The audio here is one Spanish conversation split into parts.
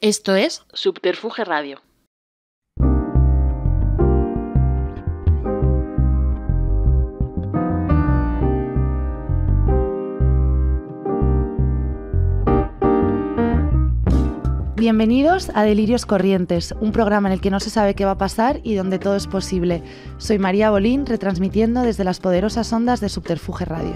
Esto es Subterfuge Radio. Bienvenidos a Delirios Corrientes, un programa en el que no se sabe qué va a pasar y donde todo es posible. Soy María Bolín, retransmitiendo desde las poderosas ondas de Subterfuge Radio.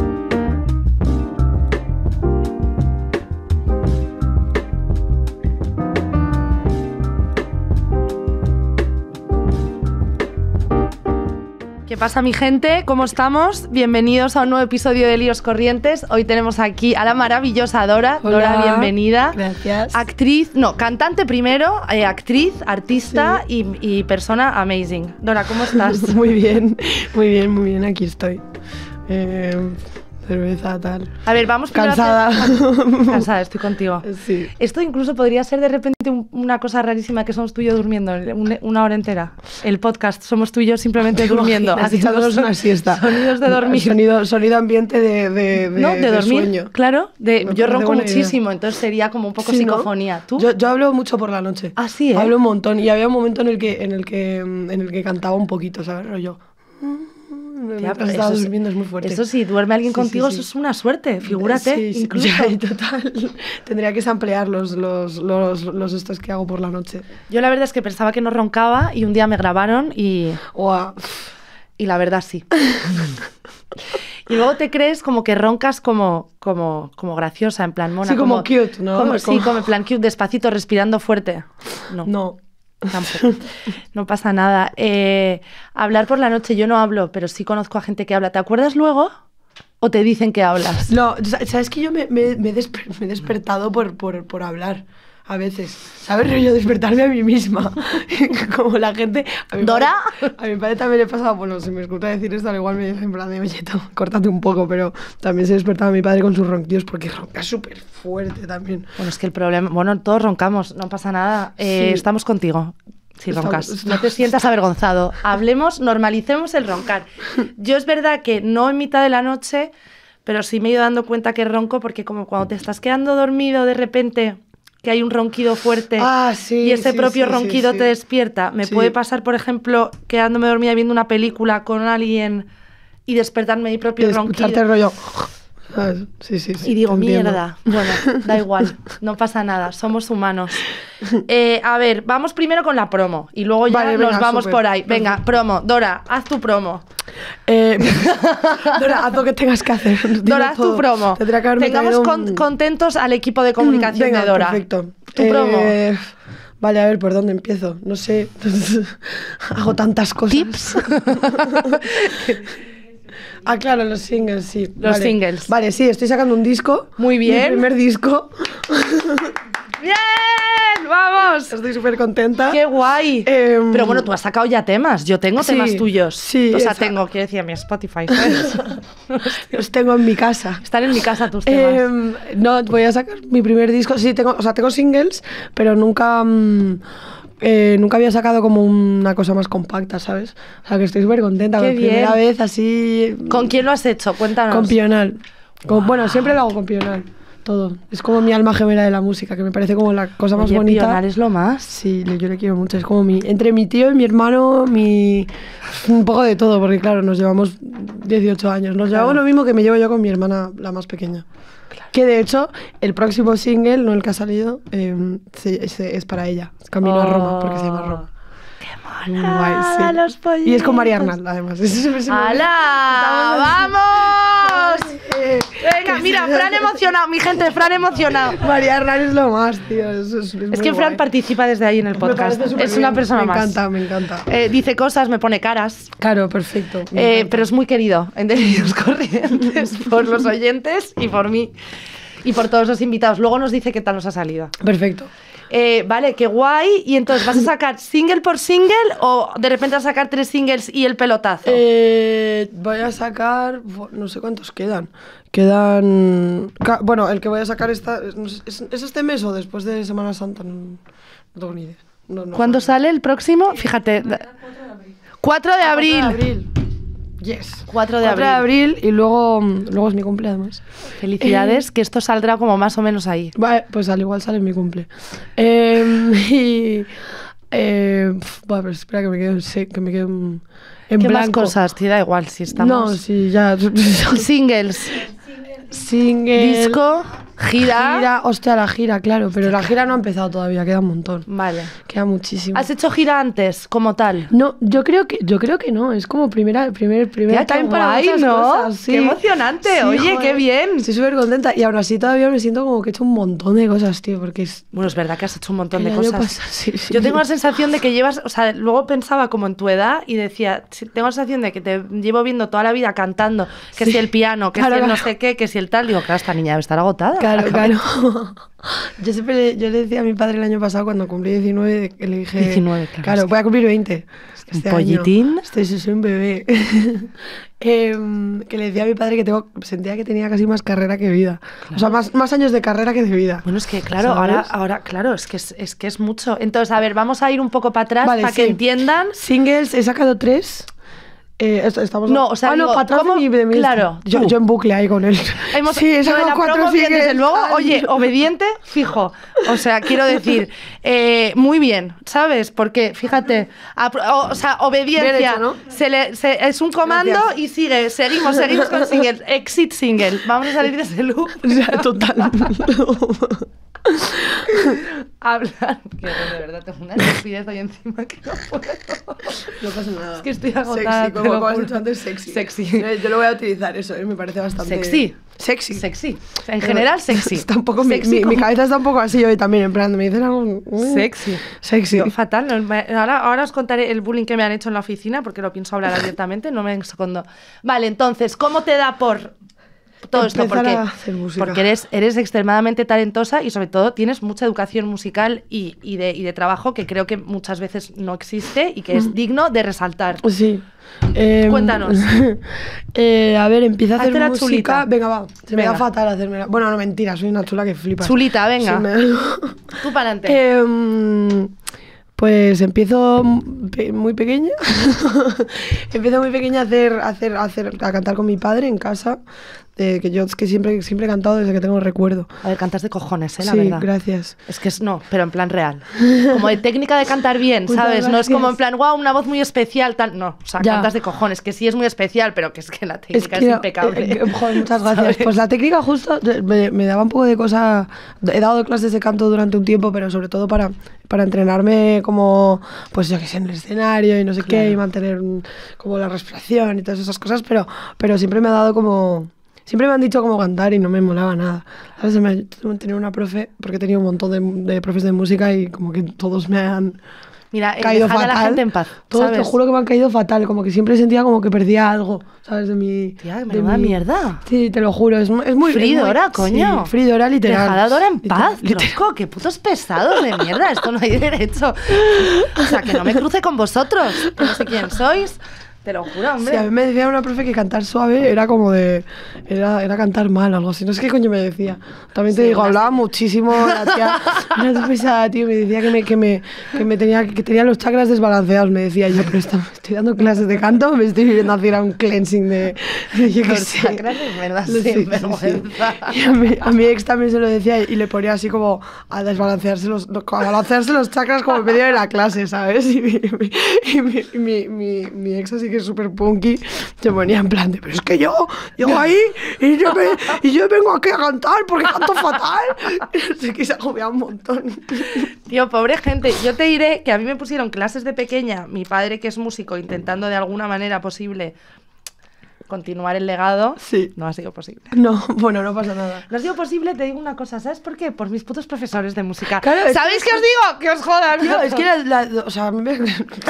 ¿Qué pasa, mi gente? ¿Cómo estamos? Bienvenidos a un nuevo episodio de Delirios Corrientes. Hoy tenemos aquí a la maravillosa Dora. Hola. Dora, bienvenida. Gracias. Cantante primero, actriz, artista, sí. y persona amazing. Dora, ¿cómo estás? Muy bien, aquí estoy. Cerveza, tal. A ver, vamos primero cansada. Cansada, estoy contigo. Sí. Esto incluso podría ser de repente una cosa rarísima, que somos tú y yo durmiendo una hora entera. El podcast, somos tú y yo simplemente durmiendo. Echándonos una siesta. Sonidos de dormir. Sonido ambiente de dormir, sueño. Claro. Yo ronco muchísimo, entonces sería como un poco psicofonía. ¿Tú? Yo hablo mucho por la noche. Ah, sí, ¿eh? Hablo un montón. Y había un momento en el que cantaba un poquito, ¿sabes? Rollo. Mientras estaba durmiendo, es muy fuerte. Eso sí, duerme alguien contigo, eso es una suerte, figúrate. Sí, incluso. Ya, total. Tendría que samplear los estos que hago por la noche. Yo la verdad es que pensaba que no roncaba y un día me grabaron y... Wow. Y la verdad sí. Y luego te crees como que roncas como graciosa, en plan mona. Sí, como cute, ¿no? Sí, como en plan cute, despacito, respirando fuerte. No. Tampoco. No pasa nada. Hablar por la noche, yo no hablo, pero sí conozco a gente que habla. ¿Te acuerdas luego? ¿O te dicen que hablas? No, sabes que yo me he despertado por hablar. A veces, ¿sabes? Yo despertarme a mí misma. Como la gente... ¿Dora? A mi padre también le pasaba, bueno, si me escucha decir esto, al igual me dice en plan de, oye, córtate un poco, pero también se despertaba mi padre con sus ronquidos porque ronca súper fuerte también. Bueno, es que el problema... Bueno, todos roncamos, no pasa nada. Sí. Estamos contigo. Si roncas, no te sientas avergonzado. Hablemos, normalicemos el roncar. Yo es verdad que no en mitad de la noche, pero sí me he ido dando cuenta que ronco porque como cuando te estás quedando dormido de repente... que hay un ronquido fuerte y ese propio ronquido te despierta. Me puede pasar, por ejemplo, quedándome dormida viendo una película con alguien y despertarme mi propio ronquido. Escucharte el rollo. Sí. Y digo, mierda. Bueno, da igual, no pasa nada, somos humanos. A ver, vamos primero con la promo y luego ya nos vamos por ahí. Venga, promo. Dora, haz tu promo. Dora, haz lo que tengas que hacer. Dora, haz tu promo. Tengamos contentos al equipo de comunicación de Dora. Perfecto. Tu promo. Vale, a ver, ¿por dónde empiezo? No sé. Hago tantas cosas. ¿Tips? Ah, claro, los singles, sí. Los singles. Vale, sí, estoy sacando un disco. Muy bien. Mi primer disco. ¡Bien! ¡Vamos! Estoy súper contenta. ¡Qué guay! Pero bueno, tú has sacado ya temas. Yo tengo temas tuyos. Sí. O sea, quiero decir, mi Spotify, ¿sabes? Los tengo en mi casa. Están en mi casa tus temas. No, voy a sacar mi primer disco. Sí, tengo singles, pero nunca había sacado como una cosa más compacta, ¿sabes? O sea, que estoy súper contenta. Qué por bien. Primera vez así... ¿Con quién lo has hecho? Cuéntanos. Con Pional. Wow. Bueno, siempre lo hago con Pional. Todo. Es como mi alma gemela de la música, que me parece como la cosa más bonita. Pional es lo más. Sí, yo le quiero mucho. Es como entre mi tío y mi hermano, un poco de todo, porque claro, nos llevamos 18 años. Nos llevamos lo mismo que me llevo yo con mi hermana, la más pequeña. Claro. Que de hecho, el próximo single, no el que ha salido, es para ella. Es Camino a Roma, porque se llama Roma. ¡Qué mona! Guay, sí. Los pollitos. Y es con María Arnal, además. ¡Hala! ¡Vamos! Venga, mira, Fran emocionado, mi gente, Fran emocionado. María Arnal es lo más, tío. Es que Fran guay. Participa desde ahí en el podcast. Es una persona más. Me encanta. Dice cosas, me pone caras. Claro, perfecto. Pero es muy querido en Delirios Corrientes por los oyentes y por mí y por todos los invitados. Luego nos dice qué tal nos ha salido. Perfecto. Vale, qué guay. Y entonces, ¿vas a sacar single por single o de repente vas a sacar 3 singles y el pelotazo? Voy a sacar... No sé cuántos quedan. Bueno, el que voy a sacar ¿es este mes o después de Semana Santa? No tengo ni idea. No ¿Cuándo sale el próximo? Fíjate. 4 de abril. Yes. 4 de 4 de abril y luego es mi cumple además. Felicidades, que esto saldrá como más o menos ahí. Vale, pues al igual sale mi cumple. Bueno, pero espera que me quede en ¿Qué blanco. más cosas? Te da igual si estamos... No, sí, ya. Singles. Disco, gira. Hostia, la gira, claro, pero la gira no ha empezado todavía, queda un montón. Vale. Queda muchísimo. ¿Has hecho gira antes, como tal? No, yo creo que no, es como primer Tía, time qué para guay, muchas ¿no? cosas. Sí. Qué emocionante, Sí, oye, joder. qué bien. Estoy súper contenta y aún así todavía me siento como que he hecho un montón de cosas, tío, porque es... Bueno, es verdad que has hecho un montón el de año cosas. pasado, sí. Yo tengo la sensación de que llevas, o sea, luego pensaba como en tu edad y decía, tengo la sensación de que te llevo viendo toda la vida cantando, que Sí. si el piano, que Claro, si el no claro. sé qué, que si el tal. Digo, claro, esta niña debe estar agotada. Claro. Yo le decía a mi padre el año pasado cuando cumplí 19, que le dije... 19, claro, es que- voy a cumplir 20. Un pollitín. Soy un bebé. Que le decía a mi padre que sentía que tenía casi más carrera que vida. O sea, más años de carrera que de vida. Bueno, es que claro, ¿sabes? ahora, claro, es que es mucho. Entonces, a ver, vamos a ir un poco para atrás Vale, para sí. que entiendan. Singles, he sacado 3. Estamos... No, o sea, digo, para atrás ¿cómo? de mi Claro, yo tú. en bucle ahí con él. Sí, he lo de sacado la 4 promo, bien, singles. desde luego, Ay, oye, obediente, fijo. O sea, quiero decir, muy bien, ¿sabes? Porque, fíjate, o sea, obediencia. Bien hecho, ¿no? Es un comando. Gracias. Y seguimos con single, exit single. Vamos a salir de ese loop. O sea, total. Hablar. Que de verdad tengo una estupidez hoy encima que no puedo. No pasa nada. Es que estoy agotada. Sexy, te como lo has juro. dicho antes, sexy. Sexy. Yo lo voy a utilizar, eso, me parece bastante... Sexy. Sexy. Sexy. En general, sexy. Está un poco, Sexy mi como- cabeza está un poco así hoy también, en plan, me dicen algo... Sexy. Sexy. Yo, fatal. Ahora os contaré el bullying que me han hecho en la oficina porque lo pienso hablar abiertamente, no me escondo. Vale, entonces, ¿cómo te da por todo esto? Empezar a hacer música. Porque eres extremadamente talentosa y sobre todo tienes mucha educación musical y de trabajo que creo que muchas veces no existe y que es digno de resaltar. Sí. Cuéntanos. A ver, empieza a hacer Hazte la música. chulita. Venga, va. Se me da Venga. fatal hacerme. Bueno, no, mentira, soy una chula que flipas. Chulita, venga. Sí, Tú para adelante. Pues empiezo muy pequeña. Empiezo muy pequeña a cantar con mi padre en casa. Que yo es que siempre he cantado desde que tengo recuerdo. A ver, cantas de cojones, la Sí, verdad. gracias. Es que no, pero en plan real. Como de técnica de cantar bien, Muchas ¿sabes? No es como en gracias. plan, wow, una voz muy especial, tal. No, o sea, Ya. cantas de cojones, que sí es muy especial, pero que es que la técnica es, impecable. Joder, muchas gracias. ¿Sabes? Pues la técnica justo me daba un poco de cosa. He dado clases de canto durante un tiempo, pero sobre todo para entrenarme como, pues yo que sé, en el escenario y no sé Claro. qué, y mantener como la respiración y todas esas cosas, pero siempre me ha dado como... Siempre me han dicho cómo cantar y no me molaba nada. ¿Sabes? Tenía una profe, porque he tenido un montón de profes de música y como que todos me han Mira, caído dejad fatal. a la gente en paz, Todos, ¿sabes? te juro que me han caído fatal, como que siempre sentía como que perdía algo, ¿sabes? De mi... Tía, de menuda mi- mierda. Sí, te lo juro, es muy... Fridora, es muy- coño. Sí, Fridora, literal. Dejad a Dora en paz, Literal. tronco, qué putos pesados de mierda, esto no hay derecho. O sea, que no me cruce con vosotros, que no sé quién sois. Te lo juro, hombre. Sí, a mí me decía una profe que cantar suave era como de... Era cantar mal o algo así. No sé qué coño me decía. También te Sí, digo, una hablaba serie. muchísimo. La tía era muy pesada, tío. Me decía que tenía los chakras desbalanceados. Me decía yo, pero estoy dando clases de canto, me estoy viendo hacer un cleansing de yo qué Los sé. chakras de verdad, Sí, sin sí, vergüenza. sí. Y a mi ex también se lo decía y le ponía así como a desbalancearse los chakras como en medio de la clase, ¿sabes? Y mi ex así que es súper punky se ponía en plan de, pero es que yo llego ahí y yo vengo aquí a cantar porque canto fatal. Así que se agobia un montón. Tío, pobre gente. Yo te diré que a mí me pusieron clases de pequeña, mi padre que es músico, intentando de alguna manera posible continuar el legado. Sí. No ha sido posible. No, bueno, no pasa nada. No ha sido posible, te digo una cosa, ¿sabes por qué? Por mis putos profesores de música. Claro, es ¿Sabéis qué os digo? Que os jodan. Tío, es que o sea, a mí me...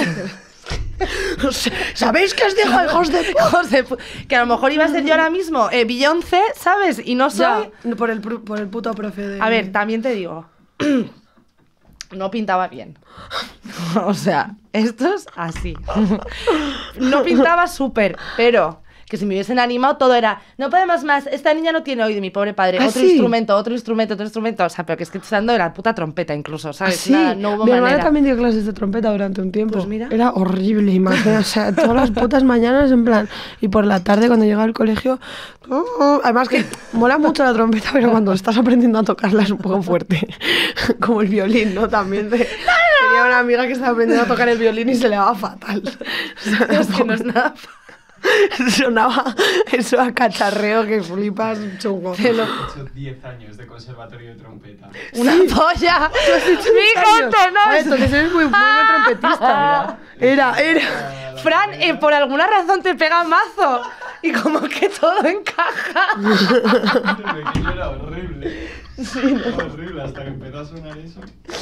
¿Sabéis qué os digo, hijos de puta? Hijos de que a lo mejor iba a ser yo ahora mismo Beyoncé, ¿sabes? Y no soy... Ya, por el puto profe de... A ver, también te digo, no pintaba bien. O sea, esto es así. No pintaba súper, pero que si me hubiesen animado todo era, no podemos más, esta niña no tiene oído, mi pobre padre, otro instrumento, o sea, pero que es que estoy dando de la puta trompeta incluso, ¿sabes? Sí, nada, no hubo mi manera. hermana también dio clases de trompeta durante un tiempo. Pues mira. Era horrible, imagínate, o sea, todas las putas mañanas en plan, y por la tarde cuando llegaba al colegio, además que mola mucho la trompeta, pero cuando estás aprendiendo a tocarla es un poco fuerte, como el violín, ¿no? También tenía una amiga que estaba aprendiendo a tocar el violín y se le daba fatal. O sea, Es que no es nada. Sonaba eso a cacharreo que flipas chungo. He hecho 10 años de conservatorio de trompeta. ¡Una polla! ¡Mi gente, no! Entonces eres muy buen trompetista. Era. Fran, por alguna razón te pega mazo. Y como que todo encaja. De pequeño era horrible. Sí, no. Horrible, hasta que empezó a sonar eso.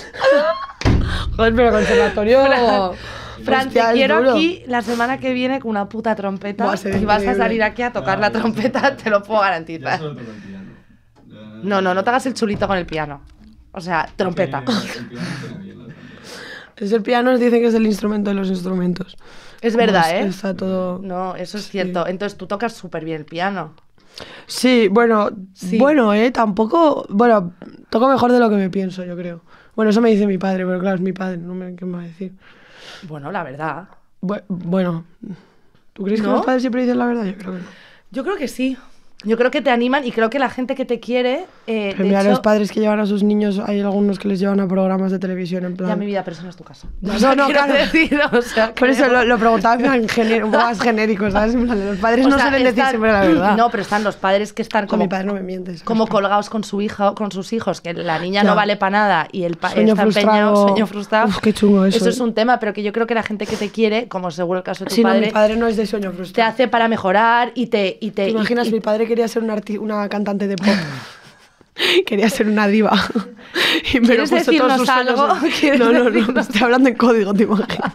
Joder, pero conservatorio... Fran, Hostia, te quiero duro. aquí la semana que viene con una puta trompeta. Va a ser Y vas a increíble. salir aquí a tocar la trompeta, te lo puedo Ya garantizar. solo toco el piano. No te hagas el chulito con el piano. O sea, trompeta. El piano suena bien, la trompeta. Es el piano, dicen que es el instrumento de los instrumentos. Es verdad, ¿eh? Está todo... No, eso es Sí. cierto. Entonces tú tocas súper bien el piano. Sí, bueno, Sí. tampoco... Bueno, toco mejor de lo que me pienso, yo creo. Bueno, eso me dice mi padre, pero claro, es mi padre, ¿qué me va a decir? Bueno, la verdad. Bueno, ¿tú crees que ¿No? los padres siempre dicen la verdad? Yo creo que no. Yo creo que sí. Yo creo que te animan y creo que la gente que te quiere. Pero de mira, hecho, los padres que llevan a sus niños, hay algunos que les llevan a programas de televisión en plan... Ya mi vida, pero eso no es tu caso. No, O sea, no, quiero claro. decir, o sea, Por eso creo- lo preguntaba en plan un poco más genérico, ¿sabes? En plan, los padres O no sea, suelen decir están- siempre la verdad. No, pero están los padres que están Con como, mi padre no me mientes. como colgados con su hija, con sus hijos, que la niña Ya. no vale para nada y el padre Sueño está empeñado, frustrado. sueño frustrado. Uf, qué chungo eso, es un tema, pero que yo creo que la gente que te quiere, como seguro el caso de tu Sí, no, padre, mi padre no es de sueño te frustrado. hace para mejorar y te ¿Te imaginas? Mi padre quería ser una cantante de pop. Quería ser una diva. Y me ¿Quieres lo puso todos decirnos sus sueños algo? en- ¿Quieres No, decirnos- estoy hablando en código, te imaginas.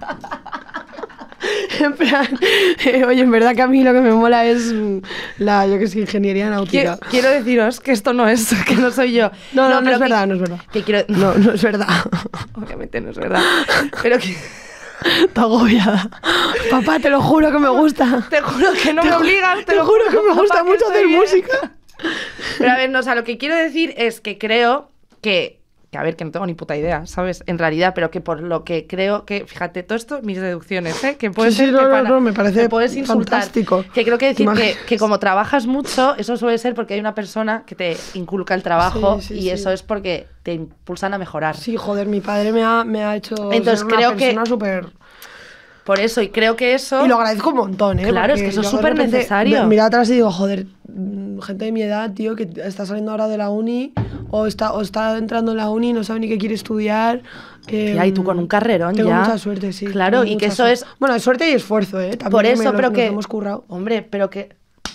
En plan, oye, en verdad que a mí lo que me mola es yo que sé, ingeniería náutica. Quiero deciros que esto no es, que no soy yo. No pero es verdad, no es verdad. Que quiero... No es verdad. Obviamente no es verdad. Pero que... Está agobiada. Papá, te lo juro que me gusta. Te juro que no me obligas. Te juro que me gusta papá, mucho estoy hacer bien. música. Pero a ver, no, o sea, lo que quiero decir es que creo que a ver, que no tengo ni puta idea, ¿sabes? En realidad, pero que por lo que creo que, fíjate, todo esto, mis deducciones, ¿eh? Que puede Sí, ser no, que no, para- no, me parece puedes insultar. fantástico. Que creo que decir ¿Te que, imaginas? que como trabajas mucho, eso suele ser porque hay una persona que te inculca el trabajo Sí, y sí. eso es porque te impulsan a mejorar. Sí, joder, mi padre me ha hecho Entonces, ser una creo que- persona súper... Por eso, y creo que eso... Y lo agradezco un montón, ¿eh? Claro, es Porque que eso es yo de súper repente necesario. Mira atrás y digo, joder, gente de mi edad, tío, que está saliendo ahora de la uni o está entrando en la uni y no sabe ni qué quiere estudiar. Tía, y tú con un carrerón tengo ya. mucha suerte, sí. Claro, tengo y que mucha eso suerte. es... Bueno, hay suerte y esfuerzo, ¿eh? También Por que eso, nos pero que... hemos currado. Hombre, pero que...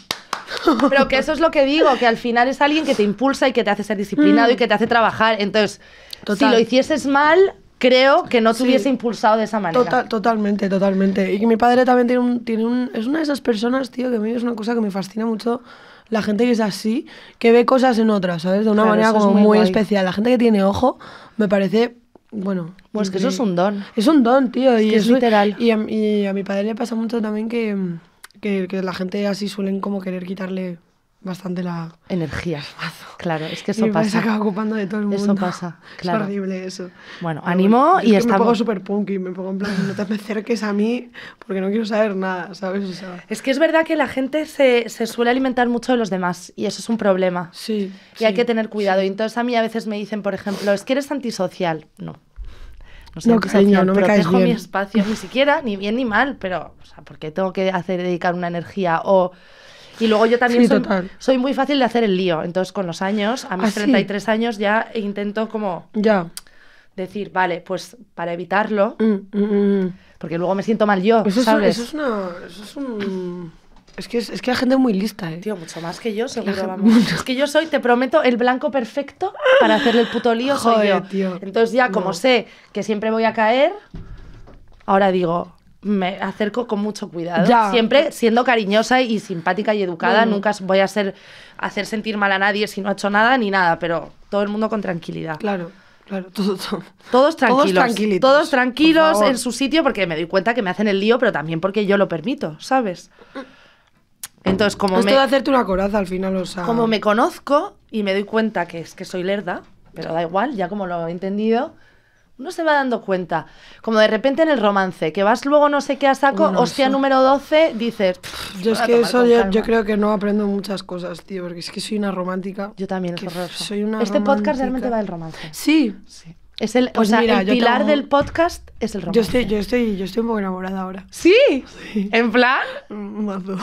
Pero que eso es lo que digo, que al final es alguien que te impulsa y que te hace ser disciplinado y que te hace trabajar. Entonces, Total. si lo hicieses mal, creo que no te Sí. hubiese impulsado de esa manera. Totalmente. Y que mi padre también es una de esas personas, tío, que a mí es una cosa que me fascina mucho. La gente que es así, que ve cosas en otras, ¿sabes? De una Claro, manera eso es como muy muy guay. especial. La gente que tiene ojo, me parece, bueno... Pues que eso es un don. Es un don, tío. Y que es literal. Y a mi padre le pasa mucho también que la gente así suelen como querer quitarle bastante la... Energía. Claro, es que Y eso mi padre se pasa. acaba ocupando de todo el mundo. Eso pasa, claro. Es horrible eso. Bueno, Pero ánimo bueno, y es que me pongo estamos... súper punky, me pongo en plan, no te me acerques a mí porque no quiero saber nada, ¿sabes? O sea, Es que es verdad que la gente se suele alimentar mucho de los demás y eso es un problema. sí. Y hay que tener cuidado. Y entonces a mí a veces me dicen, por ejemplo, es que eres antisocial. No. No soy No, antisocial, cariño, no me caes protejo mi bien. espacio, ni siquiera, ni bien ni mal, pero, o sea, ¿por qué tengo que dedicar una energía? Y luego yo también Sí, total. soy muy fácil de hacer el lío. Entonces, con los años, a mis ¿Ah, sí? 33 años, ya intento como Ya. decir, vale, pues para evitarlo, Mm. porque luego me siento mal yo, Eso es, ¿sabes? eso es un... Es que la gente es muy lista, ¿eh? Tío, mucho más que yo, seguro, gente- vamos. Es que yo soy, te prometo, el blanco perfecto para hacerle el puto lío soy Joder, yo. tío. Entonces ya, como No. sé que siempre voy a caer, ahora digo, me acerco con mucho cuidado. Ya. Siempre siendo cariñosa y simpática y educada. No. Nunca voy a hacer sentir mal a nadie si no ha hecho nada ni nada, pero todo el mundo con tranquilidad. Claro, todo. Todos tranquilos. tranquilitos, Todos por tranquilos favor. en su sitio porque me doy cuenta que me hacen el lío, pero también porque yo lo permito, ¿sabes? Entonces, como Esto de hacerte una coraza al final, o sea... Como me conozco y me doy cuenta que es que soy lerda, pero da igual, ya como lo he entendido, uno se va dando cuenta. Como de repente en el romance, que vas luego no sé qué a saco, Bueno, hostia, eso... número 12, dices... Yo es que eso yo creo que no aprendo muchas cosas, tío, porque es que soy una romántica. Yo también, es horroroso. Soy una Este romántica. podcast realmente va del romance. Sí. Sí. Es el, Pues o sea, mira, el yo pilar tengo- del podcast es el romance. Yo estoy un poco enamorada ahora. ¿Sí? ¿En plan? Un mazo.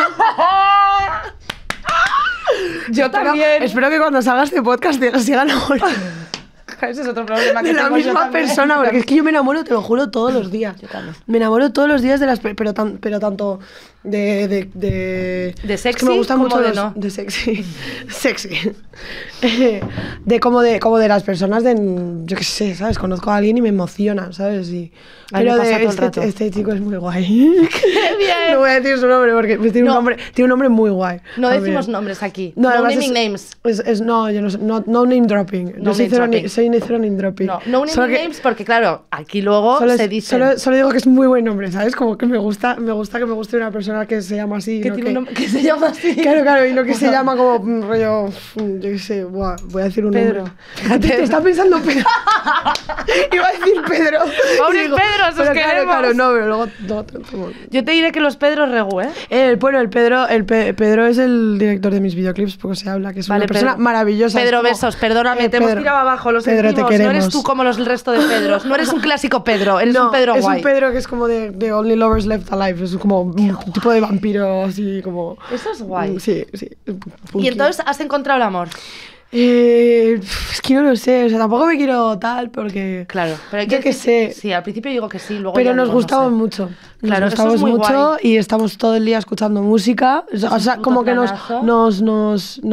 Yo también. Espero que cuando salga este podcast te siga enamorada Ese es otro problema que de la tengo yo misma también. persona, porque es que yo me enamoro, te lo juro, todos los días. Yo también. Me enamoro todos los días de las... Pero tanto de sexy es que me gustan como mucho de los... no. De sexy. Sexy. Como de las personas de... Yo qué sé, ¿sabes? Conozco a alguien y me emociona, ¿sabes? Y, A mí me pero pasa de todo el rato. este chico es muy guay. ¡Qué bien! No voy a decir su nombre porque tiene, No. un nombre muy guay. No también. decimos nombres aquí. No, No, además naming names. No, yo no sé, no name dropping. No Yo soy name dropping. soy cero name dropping. No, no Solo naming que- names porque, claro, aquí luego Solo, se dice solo digo que es muy buen nombre, ¿sabes? Como que me gusta que me guste una persona que se llama así. que no tiene un nombre que se llama así. Claro, y no que se llama como rollo, yo qué sé, buah, voy a decir un Pedro. nombre. Te está pensando Pedro. Iba a decir Pedro. Pobres Y digo, Pedros, os pero queremos. Claro, no, pero luego... Yo te diré que los Pedros regu, ¿eh? Bueno, Pedro es el director de mis videoclips, porque se habla, que es Vale, una persona Pedro. maravillosa. Pedro, es como- besos, perdóname, te hemos Pedro, tirado abajo, lo Pedro, te sentimos. No eres queremos. tú como el resto de Pedros. No eres un clásico Pedro, eres No, un Pedro es guay. un Pedro que es como de Only Lovers Left Alive, es como un tipo de vampiro así como... Eso es guay. Sí. Punky. Y entonces has encontrado el amor. Es que no lo sé, o sea, tampoco me quiero tal porque... Claro, pero hay Yo que qué decir- sé. Sí, al principio digo que sí, luego Pero ya nos digo, no gustamos sé. mucho. Claro, Nos eso es gustamos muy mucho guay. y estamos todo el día escuchando música. O sea, un puto como que planazo.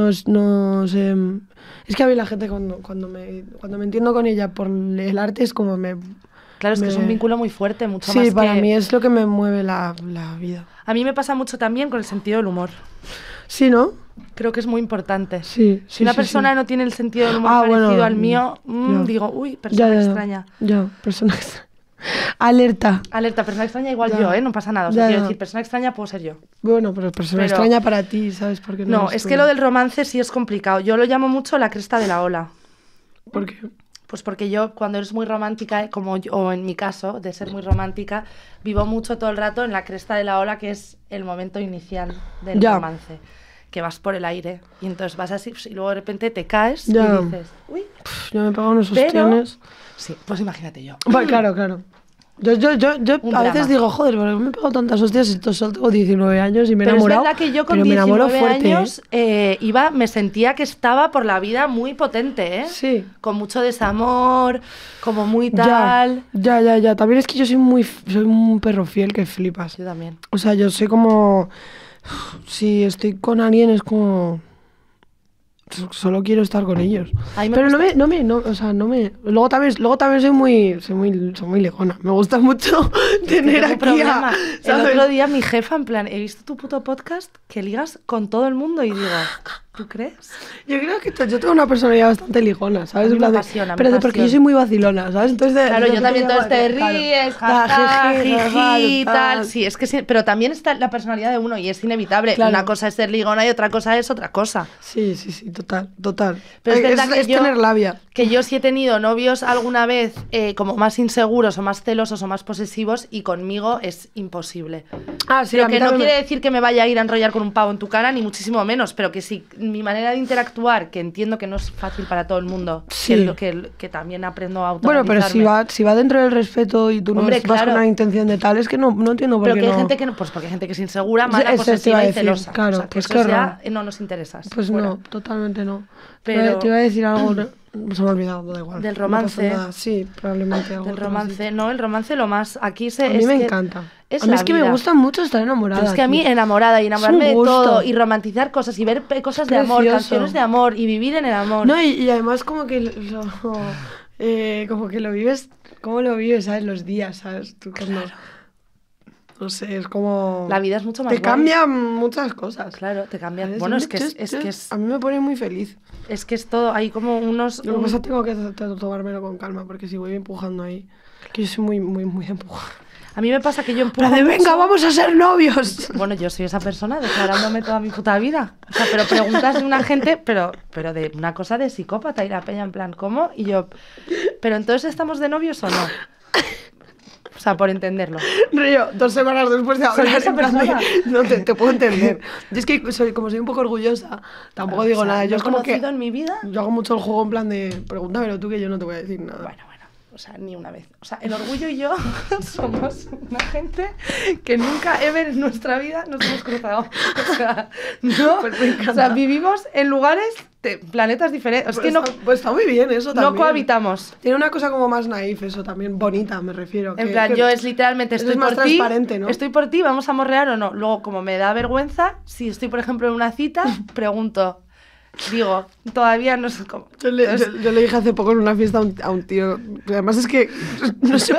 es que a mí la gente cuando me entiendo con ella por el arte es como me... Claro, es que es un vínculo muy fuerte, mucho Sí, más para que... mí es lo que me mueve la vida. A mí me pasa mucho también con el sentido del humor. Sí, ¿no? Creo que es muy importante. Sí. Si una persona no tiene el sentido del humor parecido al mío, digo, uy, persona extraña. Ya, persona extraña. Alerta. Alerta, persona extraña igual Ya. yo, ¿eh? No pasa nada. O sea, Ya, quiero ya. decir, persona extraña puedo ser yo. Bueno, pero persona Pero- extraña para ti, ¿sabes? Porque No, eres es tú. que lo del romance sí es complicado. Yo lo llamo mucho la cresta de la ola. ¿Por qué? Pues porque yo, cuando eres muy romántica, como yo, o en mi caso, de ser muy romántica, vivo mucho todo el rato en la cresta de la ola, que es el momento inicial del Ya. romance. Que vas por el aire y entonces vas así y luego de repente te caes Ya. y dices, uy. Yo me pego unos Pero- ostiones. Sí, pues imagínate yo. Bueno, claro. Yo Un a veces drama. digo, joder, ¿por qué me he pegado tantas hostias y solo tengo 19 años y me he Pero es enamorado? verdad que yo con pero me enamoro 19 fuerte, años me sentía que estaba por la vida muy potente, ¿eh? Sí. Con mucho desamor, como muy Ya, tal. ya. También es que yo soy un perro fiel que flipas. Yo también. O sea, yo soy como... Si estoy con alguien es como... Solo quiero estar con ellos. A mí me Pero gusta- no me... Luego también soy muy ligona. Me gusta mucho tener Tengo un aquí problema. El ¿sabes? otro día mi jefa, en plan, he visto tu puto podcast que ligas con todo el mundo y digo, ¿tú crees? Yo creo que yo tengo una personalidad bastante ligona, ¿sabes? A mí En plan me de- apasiona, me pero porque apasiona. yo soy muy vacilona, ¿sabes? Entonces, Claro, yo también todo entonces te ríes, jaja, jiji, tal. Sí, es que sí, pero también está la personalidad de uno y es inevitable. Claro. Una cosa es ser ligona y otra cosa es otra cosa. Sí, total. Pero es verdad que es yo- tener labia. Que yo sí he tenido novios alguna vez como más inseguros o más celosos o más posesivos y conmigo es imposible. Ah, sí, Pero a mí que no también quiere decir que me vaya a ir a enrollar con un pavo en tu cara, ni muchísimo menos, pero que sí, mi manera de interactuar, que entiendo que no es fácil para todo el mundo, Sí. que también aprendo a Bueno, pero autoanalizarme. si va dentro del respeto y tú no Hombre, vas claro. con una intención de tal, es que no entiendo por Pero qué que hay no. gente que no, pues porque hay gente que es insegura, mala, Eso te iba posesiva a y decir, celosa. claro, O sea, que pues eso qué ya horror. no nos interesa. Pues fuera. no, totalmente no. Pero- Te iba a decir algo, se me ha olvidado, da igual. Del no romance. pasa nada. Sí, probablemente algo. Del pero romance, no, el romance lo más. Aquí se. sí. A mí es me que encanta. es A mí la es que me vida. gusta mucho estar enamorada. Pero es que a mí tío. enamorada y enamorarme de gusto. todo y romantizar cosas y ver cosas de amor, precioso. canciones de amor y vivir en el amor. No, y además como que como que lo vives, ¿cómo lo vives, sabes? Los días, ¿sabes? Tú cuando... No sé, es como... La vida es mucho más Te guay. cambian muchas cosas. Claro, te cambia. ¿Sabes? Bueno, es que es A mí me pone muy feliz. es que es todo, hay como unos Lo que pasa es que tengo que tomármelo con calma, porque si voy empujando ahí... Que yo soy muy de empujar. A mí me pasa que yo empujo La de venga, mucho. vamos a ser novios. Bueno, yo soy esa persona declarándome toda mi puta vida. O sea, pero preguntas de una gente, pero de una cosa de psicópata y la peña en plan, ¿cómo? Y yo, ¿pero entonces estamos de novios o no? O sea, por entenderlo. Río, 2 semanas después de hablar, esa en plan de, persona. no te puedo entender. Yo es que como soy un poco orgullosa, tampoco digo O sea, nada. Yo ¿lo es he como que conocido en mi vida? yo hago mucho el juego en plan de pregúntamelo tú que yo no te voy a decir nada. Bueno, o sea, ni una vez. O sea, el orgullo y yo somos una gente que nunca, ever en nuestra vida nos hemos cruzado. O sea, no. Pues me encanta. O sea, vivimos en lugares de planetas diferentes. Es Pues que no, pues está muy bien eso también. no cohabitamos. Tiene una cosa como más naif eso también, bonita me refiero. En plan, yo es literalmente eso estoy es más por ti, transparente, ¿no? estoy por ti, vamos a morrear o no. Luego, como me da vergüenza, si estoy, por ejemplo, en una cita, pregunto, digo, todavía no sé cómo. Yo le dije hace poco en una fiesta a un tío, además es que no sé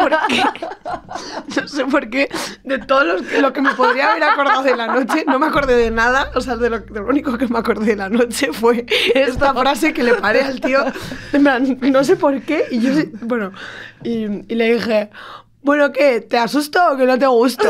por qué, de todo lo que me podría haber acordado de la noche, no me acordé de nada, o sea, de lo único que me acordé de la noche fue esta frase que le paré al tío, en plan, no sé por qué, y yo, bueno, y le dije, bueno, ¿qué? ¿Te asusto o que no te gusto?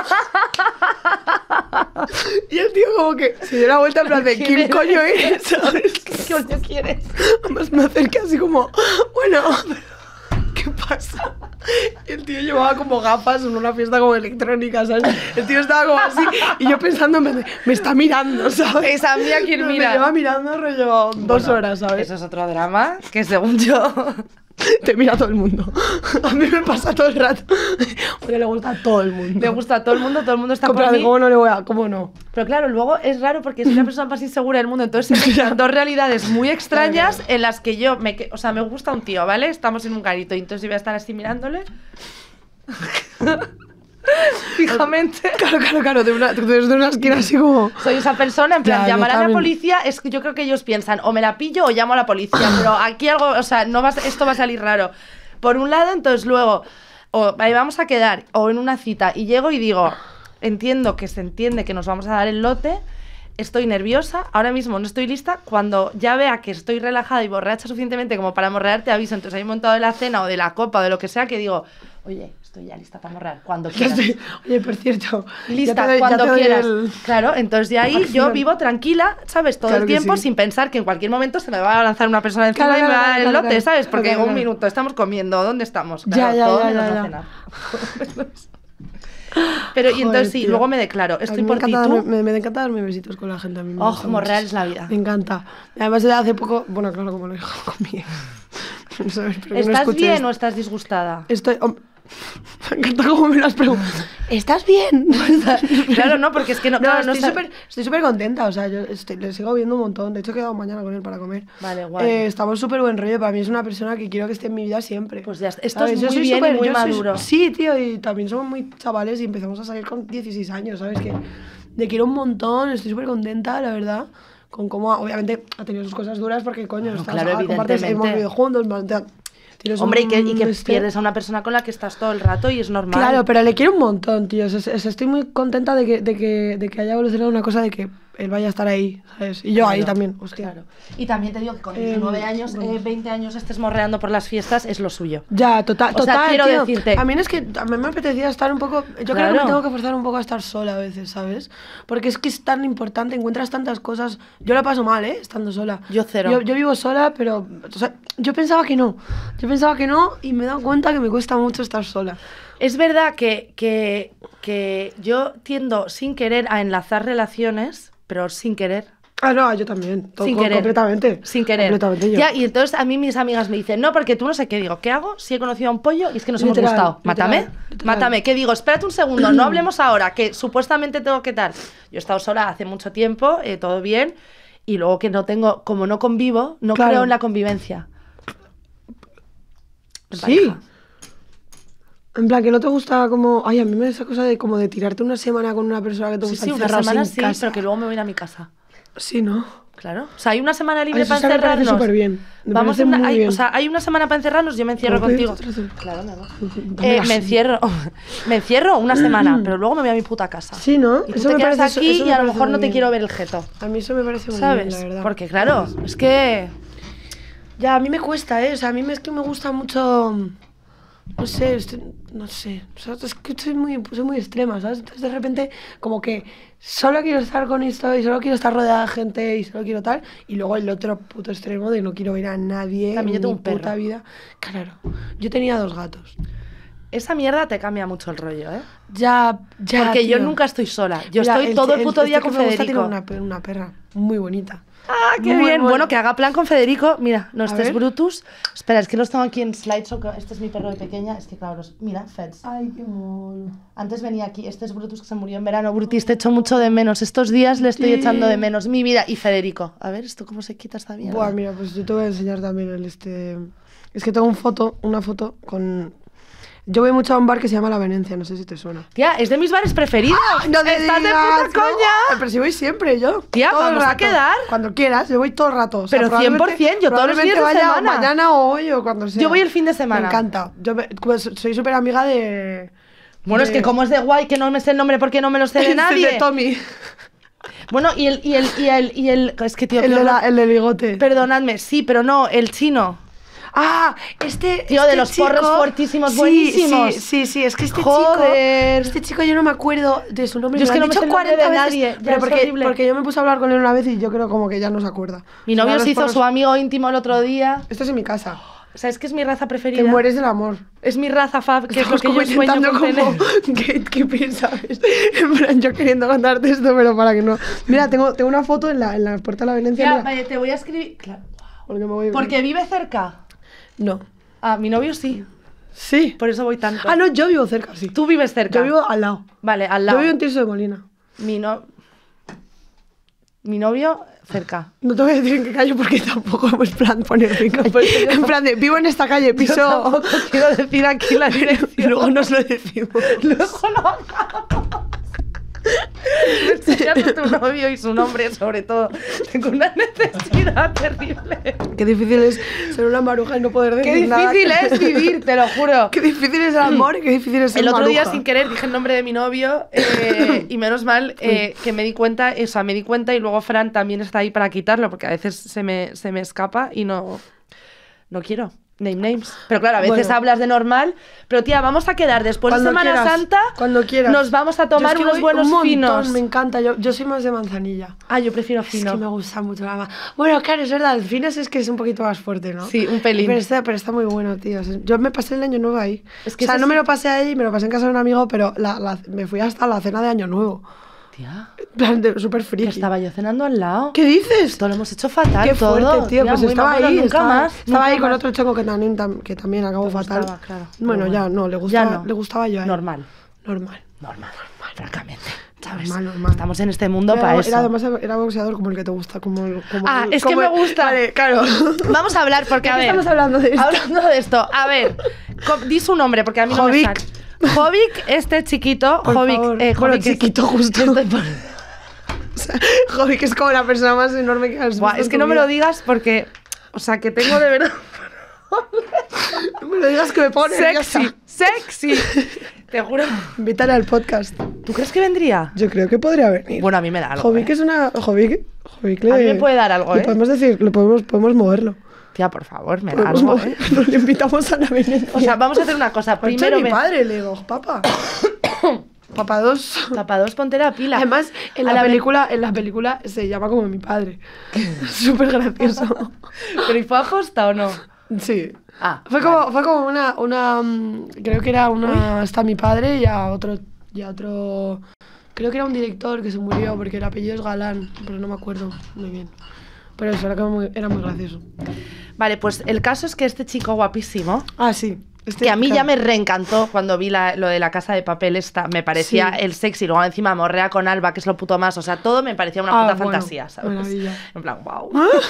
Y el tío como que se dio la vuelta en plan de ¿quién coño eres? ¿Sabes? ¿Qué coño quieres? Además me acerqué así como, bueno, ¿qué pasa? Y el tío llevaba como gafas en una fiesta como electrónica, ¿sabes? El tío estaba como así y yo pensando, me está mirando, ¿sabes? Esa mía quien mira. Me lleva mirando rollo 2 horas, ¿sabes? Eso es otro drama que según yo... Te mira todo el mundo. A mí me pasa todo el rato. Porque le gusta a todo el mundo. Le gusta a todo el mundo está por Comprar, mí. ¿cómo no le voy a...? ¿Cómo no? Pero claro, luego es raro porque soy la persona más insegura del mundo, entonces se mezclan dos realidades muy extrañas Claro. en las que yo o sea, me gusta un tío, ¿vale? Estamos en un garito y entonces yo voy a estar así mirándole. Fijamente. Claro, desde una esquina así como... Soy esa persona, en plan, Ya, yo llamar a la también. policía, es que yo creo que ellos piensan, o me la pillo o llamo a la policía, pero aquí algo, o sea, esto va a salir raro. Por un lado, entonces luego, o ahí vamos a quedar, o en una cita, y llego y digo, entiendo que se entiende que nos vamos a dar el lote, estoy nerviosa, ahora mismo no estoy lista, cuando ya vea que estoy relajada y borracha suficientemente como para morrear, te aviso. Entonces hay un momento de la cena o de la copa o de lo que sea que digo, oye, estoy ya lista para morrear, cuando quieras. Oye, por cierto... Lista, ya te cuando doy quieras. el- Claro, entonces de ahí yo acción. vivo tranquila, ¿sabes? Todo Claro el que tiempo sí. sin pensar que en cualquier momento se me va a lanzar una persona encima Claro, y me va a dar el claro, lote, claro. ¿sabes? Porque Claro, un claro. minuto, estamos comiendo, ¿dónde estamos? Ya, Claro, todo ya, menos ya, no ya. cenar. Pero y entonces Joder, sí, tío. luego me declaro, A mí estoy me por ti, encanta tú. me encanta darme besitos con la gente. A mí me gusta morreal muchísimo. es la vida. Me encanta. Además, de hace poco... Bueno, claro, como lo dijo con mi ex. ¿Sabes? Pero que no ¿Estás escuches bien esto. o estás disgustada? Estoy... Me encanta cómo me lo has preguntado. ¿Estás bien? Claro, no, porque es que no, No, claro, no estoy súper contenta, o sea, yo le sigo viendo un montón. De hecho, he quedado mañana con él para comer. Vale, guay. Estamos súper buen rollo. Para mí es una persona que quiero que esté en mi vida siempre. Pues ya está. Esto ¿Sabes? es Yo muy soy bien y súper- muy yo soy- maduro. Sí, tío, y también somos muy chavales y empezamos a salir con 16 años, ¿sabes? Que le quiero un montón, estoy súper contenta, la verdad. Con cómo, obviamente, ha tenido sus cosas duras porque, coño, Bueno, claro, compartes, hemos evidentemente. vivido juntos, tienes Hombre, y que un pierdes a una persona con la que estás todo el rato y es normal. Claro, pero le quiero un montón, tío. Estoy muy contenta de que haya evolucionado una cosa de que él vaya a estar ahí, ¿sabes? Y yo ahí Claro, también, hostia. Claro. Y también te digo que con 19 años, 20 años estés morreando por las fiestas es lo suyo. Ya, total, O sea, total, quiero tío. decirte- A mí es que a mí me apetecía estar un poco... Yo creo que Claro. me tengo que forzar un poco a estar sola a veces, ¿sabes? Porque es que es tan importante, encuentras tantas cosas... Yo la paso mal, ¿eh? Estando sola. Yo cero. Yo vivo sola, pero... O sea, yo pensaba que no. Y me he dado cuenta que me cuesta mucho estar sola. Es verdad que yo tiendo sin querer a enlazar relaciones, pero sin querer. Ah, no, yo también. Sin querer. Completamente. Sin querer. Completamente yo. Ya, y entonces a mí mis amigas me dicen, no, porque tú no sé qué digo. ¿Qué hago? Si he conocido a un pollo y es que nos hemos Literal, gustado. Mátame. literal. Mátame. ¿Qué digo? Espérate un segundo, no hablemos ahora, que supuestamente tengo que tal. Yo he estado sola hace mucho tiempo, todo bien, y luego que no tengo, como no convivo, no Claro. creo en la convivencia. En Sí. pareja. En plan, que no te gusta como... Ay, a mí me da esa cosa de como de tirarte una semana con una persona que te Sí, gusta sí, una encerrarse semana en sí, casa. pero que luego me voy a ir a mi casa. Sí, ¿no? Claro. O sea, hay una semana libre Ay, eso para sí me parece encerrarnos. superbién. Me Vamos parece a una, muy bien. O sea, hay una semana para encerrarnos, yo me encierro ¿Cómo puedes contigo. hacer eso? Claro, mi amor. Dame Me encierro. Me encierro una semana, pero luego me voy a mi puta casa. Sí, ¿no? Y tú te quedas aquí eso y me a lo parece mejor no muy te bien. quiero ver el jeto. A mí eso me parece muy ¿Sabes? bien, la verdad. Porque claro, es que... Ya, a mí me cuesta, ¿eh? O sea, a mí es que me gusta mucho... no sé, no sé. O sea, es que soy muy extrema, ¿sabes? Entonces de repente como que solo quiero estar con esto y solo quiero estar rodeada de gente y solo quiero tal. Y luego el otro puto extremo de no quiero ver a nadie También yo tengo en un mi puta perro. vida. Claro, yo tenía 2 gatos. Esa mierda te cambia mucho el rollo, ¿eh? Ya, Porque yo tío. nunca estoy sola. Yo Mira, estoy todo el puto día que con me gusta Federico. tiene una perra muy bonita. ¡Ah, qué Muy bien! buena. Bueno, que haga plan con Federico. Mira, no, A este es ver. Brutus. Espera, es que los tengo aquí en slideshow. Este es mi perro de pequeña. Es que claro, mira, Feds. Ay, qué mono. Antes venía aquí. Este es Brutus, que se murió en verano. Brutis, te echo mucho de menos. Estos días le estoy echando de menos. Mi vida. Y Federico. A ver, ¿esto cómo se quita esta mierda? Buah, mira, pues yo te voy a enseñar también Es que tengo una foto con... Yo voy mucho a un bar que se llama La Venecia, no sé si te suena. Tía, es de mis bares preferidos. ¡No te ¡Estás de digas, puta no! coña! Pero si voy siempre, yo. Tía, todo el vamos a rato. quedar. Cuando quieras, yo voy todo el rato. O sea, Pero 100%, probablemente- yo todos los días de probablemente vaya semana. mañana o hoy o cuando sea. Yo voy el fin de semana. Me encanta. Pues, soy súper amiga de... Bueno, es que como es de guay que no me sé el nombre porque no me lo sé de nadie. de Tommy. Bueno, y el... Es que, tío, El, qué de horror. el del bigote. Perdonadme, sí, pero no, el chino. Ah, Tío, de los porros fuertísimos, buenísimos. Sí, es que Joder. este chico yo no me acuerdo de su nombre. Yo es me que lo no han me sé dicho el nombre 40 de veces, nadie, ya pero es horrible. porque yo me puse a hablar con él una vez y yo creo como que ya no se acuerda. Mi O sea, novio los se hizo porros- su amigo íntimo el otro día. Esto es en mi casa. ¿Sabes qué es mi raza preferida? Te mueres del amor. Es mi raza fab, que es lo Estamos que como yo sueño intentando con como tener. gatekeeping, ¿sabes? En plan, yo queriendo contarte esto, pero para que no... Mira, tengo una foto en la puerta de la Venecia. Tía, mira, vaya, te voy a escribir... Claro. porque me voy... Porque vive cerca. No. Ah, mi novio sí. Sí. Por eso voy tanto. Ah, no, yo vivo cerca, sí. Tú vives cerca. Yo vivo al lado. Vale, al Yo lado. vivo en Tirso de Molina. Mi novio cerca. No te voy a decir en qué calle porque tampoco hemos plan poner mi calle. Pues yo En plan de, vivo en esta calle, Yo piso... tampoco quiero decir aquí la dirección. Luego nos lo decimos. Luego lo hagamos. Ya tu novio y su nombre, sobre todo. Tengo una necesidad terrible. Qué difícil es ser una maruja y no poder decir Qué nada. difícil es vivir, te lo juro. Qué difícil es el amor y qué difícil es ser El otro día, maruja. sin querer, dije el nombre de mi novio y menos mal que me di cuenta, y luego Fran también está ahí para quitarlo, porque a veces se me escapa y no quiero. Name names. Pero claro, a veces Bueno. hablas de normal. Pero tía, vamos a quedar después Cuando de Semana quieras, Santa. cuando quieras. Nos vamos a tomar Yo es que unos voy buenos un montón, finos. Me encanta, yo soy más de manzanilla. Ah, yo prefiero Es fino. que me gusta mucho la Bueno, claro, es verdad, el finas es que es un poquito más fuerte, ¿no? Sí, un pelín. Pero está muy bueno, tío. Yo me pasé el año nuevo ahí. Es que o sea, eso no me sí. lo pasé ahí, me lo pasé en casa de un amigo, pero me fui hasta la cena de año nuevo. Tía, En plan, súper que friki. estaba yo cenando al lado. ¿Qué dices? Esto lo hemos hecho fatal Qué todo. fuerte, tío. Pues muy estaba mal, ahí. nunca estaba, más. Estaba nunca ahí con más. otro chico que también acabó Te fatal. gustaba, claro. Bueno, Pero ya bueno. no, le Ya gustaba, no. le gustaba yo a él. Normal. Normal. Francamente. ¿Sabes? Normal. Estamos en este mundo para eso. Además era boxeador como el que te gusta. Es que me gusta. Vale, claro. Vamos a hablar porque, ¿De a qué ver... estamos hablando de esto? Hablando de esto, a ver, di su nombre porque a mí no me Jovic. sale. Jovic, este chiquito, Por Jovic, favor. Jovic Bueno, es- chiquito justo. Estoy por- O sea, joder, que es como la persona más enorme que has Buah, visto es en que tu no me lo vida. digas porque, o sea, que tengo de verdad No me lo digas que me pone sexy. Te juro. Invítale al podcast. ¿Tú crees que vendría? Yo creo que podría venir. Bueno, a mí me da algo. Jovic ¿eh? es una... Jovic A mí me puede dar algo, le ¿eh? podemos decir, podemos moverlo. Tía, por favor, me da Podemos algo, mover- ¿eh? Nos le invitamos a la Venecia. O sea, vamos a hacer una cosa. Primero Primero mi me... padre, le digo, papá. Papá 2. Tapa 2, ponte la pila. Además, en A la ve- película se llama como mi padre. Súper gracioso. ¿Pero y fue aposta o no? Sí. Ah, Fue como una creo que era una está mi padre y a otro creo que era un director que se murió porque el apellido es Galán, pero no me acuerdo muy bien. Pero eso era muy gracioso. Vale, pues el caso es que este chico guapísimo, Ah, sí. que a mí ya me reencantó cuando vi lo de la Casa de Papel esta, me parecía Sí. el sexy, luego encima morrea con Alba, que es lo puto más, o sea, todo me parecía una puta bueno, fantasía, ¿sabes? maravilla. En plan, wow.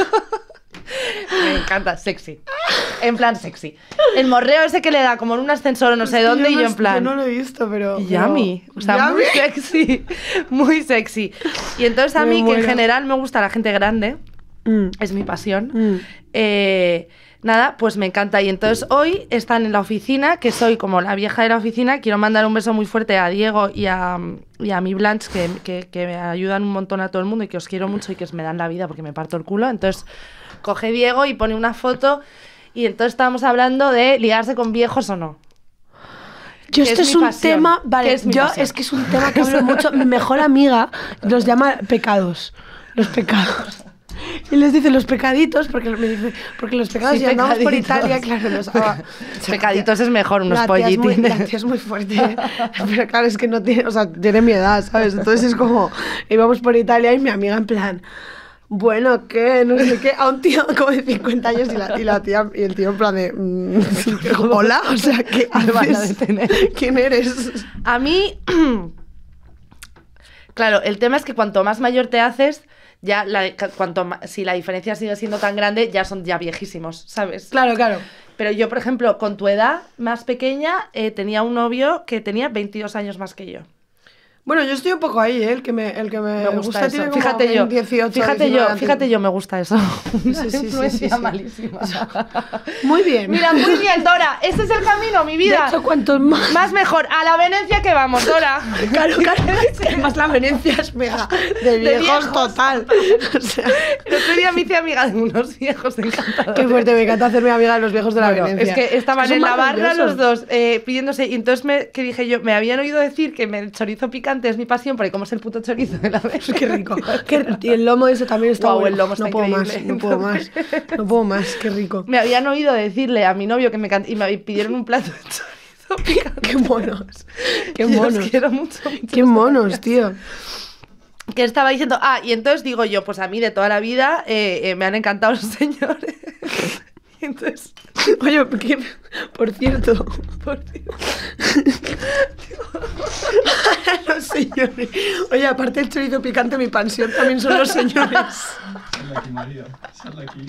Me encanta, sexy. En plan sexy. El morreo ese que le da como en un ascensor o no sé Es que dónde y yo no- en plan... Yo no lo he visto, pero... Yummy, o sea, Yummy. muy sexy, muy sexy. Y entonces a Me mí, que en muero. general me gusta la gente grande, es mi pasión, nada, pues me encanta. Y entonces hoy están en la oficina, que soy como la vieja de la oficina. Quiero mandar un beso muy fuerte a Diego y a mi Blanche, que me ayudan un montón a todo el mundo y que os quiero mucho y que me dan la vida porque me parto el culo. Entonces coge Diego y pone una foto y entonces estábamos hablando de liarse con viejos o no. Yo que esto es mi un pasión, tema, que vale, es mi yo pasión. es que es un tema que hablo mucho. Mi mejor amiga los llama pecados, los pecados. Y les dice los pecaditos, porque me dice, porque los pecados Sí, ya andamos por pecaditos. Italia, claro, Pecaditos es mejor, unos la tía es muy- pollitines. la tía es muy fuerte, pero claro, es que no tiene, o sea, tiene mi edad, ¿sabes? Entonces es como, íbamos por Italia y mi amiga en plan, bueno, ¿qué? No sé qué, a un tío como de 50 años y la tía, y el tío en plan de, hola, o sea, ¿qué Me van a haces? detener. ¿Quién eres? A mí, claro, el tema es que cuanto más mayor te haces, ya si la diferencia sigue siendo tan grande, ya son ya viejísimos, ¿sabes? Claro, claro. Pero yo, por ejemplo, con tu edad más pequeña, tenía un novio que tenía 22 años más que yo. Bueno, yo estoy un poco ahí, ¿eh? El que me Me gusta tiene eso. como Fíjate yo, 18, fíjate 19 yo, antes. fíjate yo, me gusta eso. Una Sí, sí, sí, influencia sí, sí. malísima. Muy bien. Mira, muy bien, Dora. Ese es el camino, mi De vida. hecho, cuantos más... Más mejor. A la Venecia que vamos, Dora. Claro, claro. Además, la Venecia es mega de viejos viejos. total. O sea, El otro día me hice amiga de unos viejos encantados. qué fuerte, me encanta hacerme amiga de los viejos de la Bueno, Venecia. es que estaban son en la barra maravillosos. los dos pidiéndose. Y entonces, ¿qué dije yo? Me habían oído decir que el chorizo picante es mi pasión, porque como es el puto chorizo de la vez. Qué rico. Y el lomo ese también está Guau, bueno. el lomo está no puedo más, increíble. no puedo más. No puedo más, qué rico. Me habían oído decirle a mi novio que y me pidieron un plato de chorizo picante. Qué monos. Qué Yo los monos. quiero mucho. Qué monos, tío. Que estaba diciendo, y entonces digo yo, pues a mí de toda la vida me han encantado los señores. Y entonces, Oye, por cierto, los señores. Oye, aparte del chorizo picante, mi pasión también son los señores. Sal aquí, María. Sal aquí.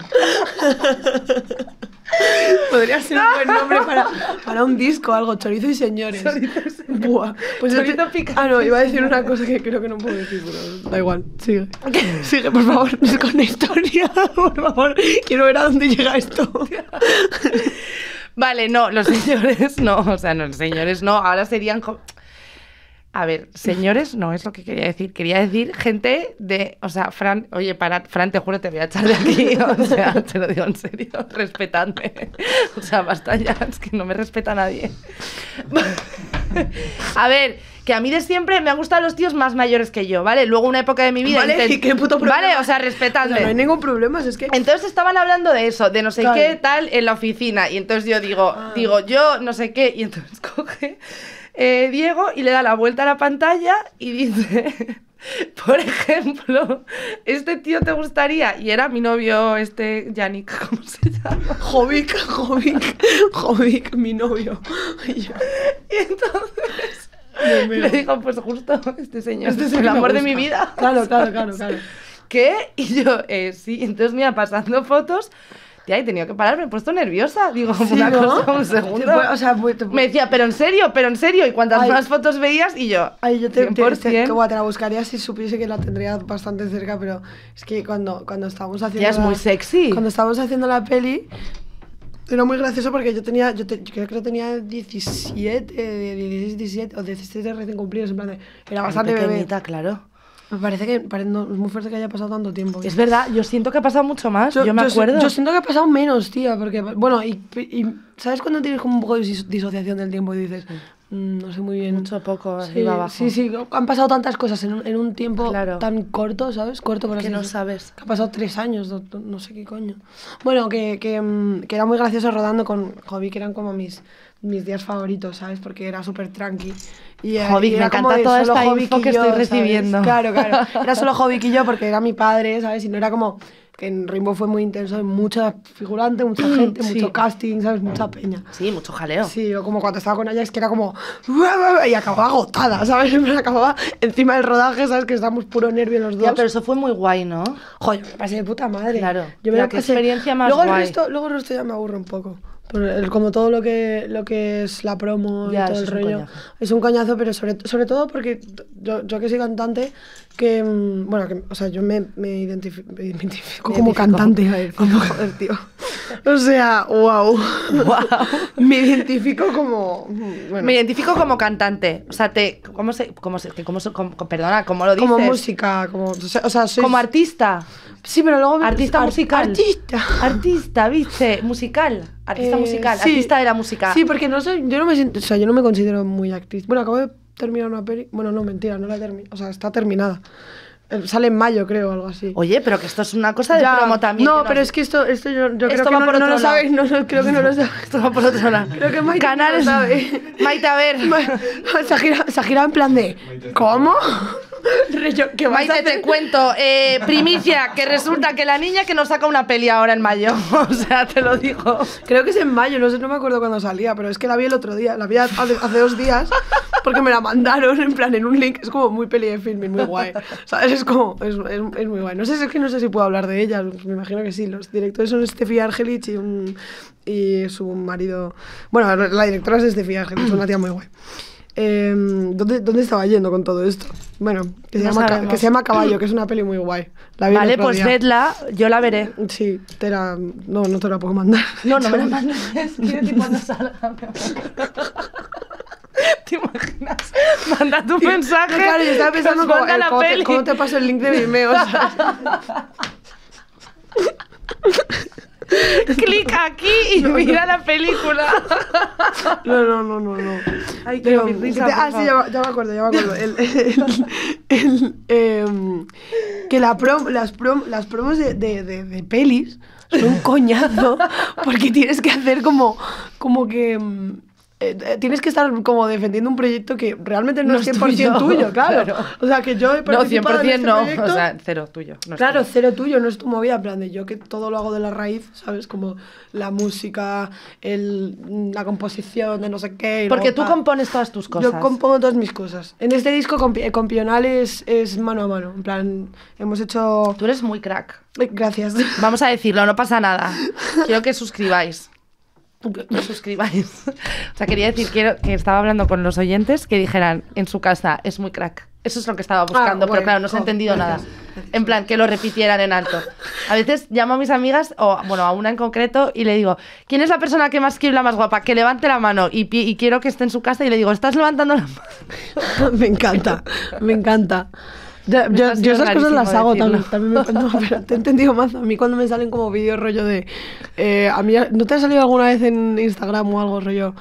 Podría ser un buen nombre para un disco o algo, chorizo y señores. Buah. Pues yo Chorizo picante. no, iba a decir una cosa que creo que no puedo decir, pero da igual. Sigue. Sigue, por favor, con la historia. Por favor, quiero ver a dónde llega esto. vale, no, los señores no, o sea, no, los señores no, ahora serían... A ver, señores no es lo que quería decir. Quería decir gente de... O sea, Fran, oye, Fran, te juro, te voy a echar de aquí. O sea, te lo digo en serio, respetadme. O sea, basta ya, es que no me respeta nadie. A ver, que a mí de siempre me han gustado los tíos más mayores que yo, ¿vale? Luego una época de mi vida... Vale, ¿y qué puto problema? Vale, o sea, respetadme. No hay ningún problema, es que... Entonces estaban hablando de eso, de no sé Claro. qué tal en la oficina. Y entonces yo digo, yo no sé qué. Y entonces coge Diego y le da la vuelta a la pantalla y dice, por ejemplo, ¿este tío te gustaría? Y era mi novio, Yannick, ¿cómo se llama? Jovic, mi novio. Y yo, Y entonces Dios mío. le digo, pues justo este señor, Este es sí el que me amor de gusta. mi vida. Claro. ¿Qué? Y yo, sí. Entonces, mira, pasando fotos, tía, he tenido que parar, me he puesto nerviosa. Digo, Sí, una ¿no? cosa, un segundo. O sea, Me decía, pero en serio. Y cuantas Ay. más fotos veías, y yo, Ay, yo te 100%. la buscaría si supiese que la tendría bastante cerca, pero es que cuando estábamos haciendo Ya es muy sexy. Cuando estábamos haciendo la peli, era muy gracioso porque yo creo que tenía 17, 16, 17 o 17 recién cumplidos, en plan de, era bastante Muy bebé. pequeñita, claro. Me parece que no, es muy fuerte que haya pasado tanto tiempo. Es verdad, yo siento que ha pasado mucho más, yo me acuerdo. Yo siento que ha pasado menos, tía, porque, bueno, y ¿sabes cuando tienes como un poco de disociación del tiempo y dices, no sé muy bien? Mucho poco, Sí, arriba abajo. sí, han pasado tantas cosas en un tiempo Claro. tan corto, ¿sabes? Corto, por así Que no decirlo. sabes. Que ha pasado 3 años, no sé qué coño. Bueno, que era muy gracioso rodando con Jovi, que eran como mis días favoritos, ¿sabes? Porque era súper tranqui. Jovic, me encanta toda esta info que estoy recibiendo. Claro. Era solo Jovic y yo porque era mi padre, ¿sabes? Y no era como... Que en Rainbow fue muy intenso, hay mucha figurante, mucha gente, Sí. mucho casting, ¿sabes? Mucha peña. Sí, mucho jaleo. Sí, yo como cuando estaba con Ajax, que era como... Y acababa agotada, ¿sabes? Me acababa encima del rodaje, ¿sabes? Que estábamos puro nervio los dos. Ya, pero eso fue muy guay, ¿no? Joder, me pasé de puta madre. Claro. Yo me Ya, la qué pasé... experiencia más luego guay. Luego el resto ya me aburre un poco. Como todo lo que es la promo Ya, y todo eso el es un rollo. coñazo. Es un coñazo, pero sobre todo porque yo que soy cantante, que, bueno, que, o sea, yo me identifico como cantante, iba a decir, joder, tío. O sea, wow. Me identifico como, bueno. Me identifico como cantante. O sea, perdona, ¿cómo lo dices? Como música, como, o sea, soy... Como artista. Sí, pero luego... Artista musical. Artista, ¿viste? Musical. Artista musical. Sí. Artista de la música. Sí, porque yo no me siento, o sea, yo no me considero muy actriz. Bueno, acabo de terminar una peli. Bueno, no, mentira, no la he terminado. O sea, está terminada. Sale en mayo, creo, algo así. Oye, pero que esto es una cosa de promo también. No, pero es que esto yo creo que no lo sabes. No, creo que no lo sabes. Esto va por otro lado. Creo que Maite Canales, no lo sabe. Maite, a ver. Se ha girado en plan de... ¿Cómo? ¿Qué vais a Maite, hacer? te cuento, primicia, que resulta que la niña que nos saca una peli ahora en mayo. O sea, te lo digo. Creo que es en mayo, no sé, no me acuerdo cuándo salía, pero es que la vi el otro día, la vi hace 2 días, porque me la mandaron en plan en un link, es como muy peli de filming, muy guay. ¿Sabes? Es como, es muy guay. No sé, es que no sé si puedo hablar de ella, me imagino que sí. Los directores son Steffi Argelich y su marido. Bueno, la directora es Steffi Argelich, es una tía muy guay. ¿Dónde estaba yendo con todo esto? Bueno, que se llama Caballo, que es una peli muy guay. La vi el Vale, otro pues día. vedla, yo la veré. Sí, no te la puedo mandar. No me la mandes, quiero decir cuando salga. ¿Te imaginas? Manda tu mensaje. No, claro, yo estaba pensando cómo te paso el link de Vimeo. Clic aquí y mira la película. No. Ay, qué risa. Sí, ya me acuerdo. Que las promos de pelis son un coñazo porque tienes que hacer como que... tienes que estar como defendiendo un proyecto que realmente no es 100% tuyo, claro. O sea, que yo he participado en este proyecto, o sea, cero tuyo. No claro, tuyo. Cero tuyo, no es tu movida, en plan de yo que todo lo hago de la raíz, ¿sabes? Como la música, la composición de no sé qué. Porque tú compones todas tus cosas. Yo compongo todas mis cosas. En este disco con Pional es mano a mano, en plan, hemos hecho... Tú eres muy crack. Gracias. Vamos a decirlo, no pasa nada. Quiero que suscribáis. O sea, quería decir que estaba hablando con los oyentes que dijeran en su casa, es muy crack. Eso es lo que estaba buscando, pero claro, no se ha entendido nada. En plan, que lo repitieran en alto. A veces llamo a mis amigas, o bueno, a una en concreto, y le digo, ¿quién es la persona que más quiere, la más guapa? Que levante la mano. Y quiero que esté en su casa y le digo, ¿estás levantando la mano? Me encanta. Yo esas cosas las hago también pero te he entendido más. A mí cuando me salen como vídeos rollo de... a mí, ¿no te ha salido alguna vez en Instagram o algo rollo?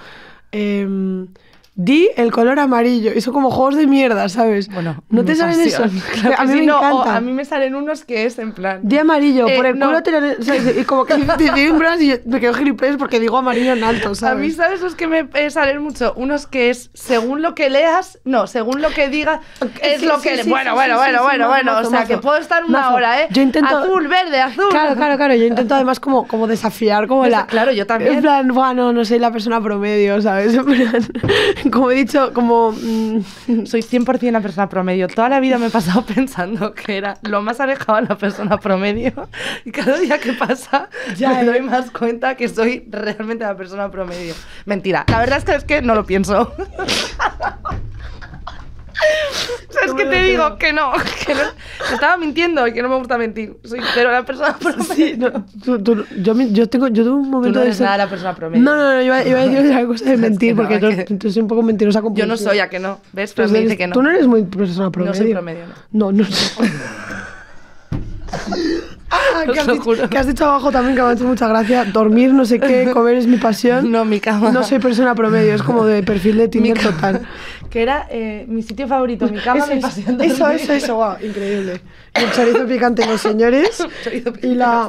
Di el color amarillo. Eso como juegos de mierda, ¿sabes? Bueno, ¿no te salen eso? Claro a mí me encanta. A mí me salen unos que es en plan... Di amarillo, por el culo no. ¿sabes? Y como que te timbras y yo me quedo gilipollas porque digo amarillo en alto, ¿sabes? A mí, ¿sabes los que me salen mucho? Unos que es según lo que leas, no, según lo que digas, es lo que... Bueno, o sea, que puedo estar una hora, ¿eh? Yo intento... Azul, verde, azul. Claro, yo intento además como desafiar como la... Claro, yo también. En plan, bueno, no soy la persona promedio, ¿sabes? En plan, como he dicho... Soy 100% la persona promedio. Toda la vida me he pasado pensando que era lo más alejado de la persona promedio y cada día que pasa me doy más cuenta que soy realmente la persona promedio. Mentira, la verdad es que no lo pienso. ¿Sabes qué te digo? Que no te estaba mintiendo y que no me gusta mentir. Soy pero la persona promedio. Sí, yo tuve un momento de... de ser... la persona promedio. No, iba a decir otra cosa de mentir, porque tú soy un poco mentirosa con... Yo no soy, ¿a que no? ¿Ves? Pero me dice que no. Tú no eres muy persona promedio. No soy promedio, no. No soy. Que has dicho abajo también que me ha hecho mucha gracia. Dormir, no sé qué, comer es mi pasión. No, mi cama. No soy persona promedio, es como de perfil de Tinder total. Que era mi sitio favorito, mi cama, mi pasión. Eso, wow, increíble. El chorizo picante, los señores. Y la...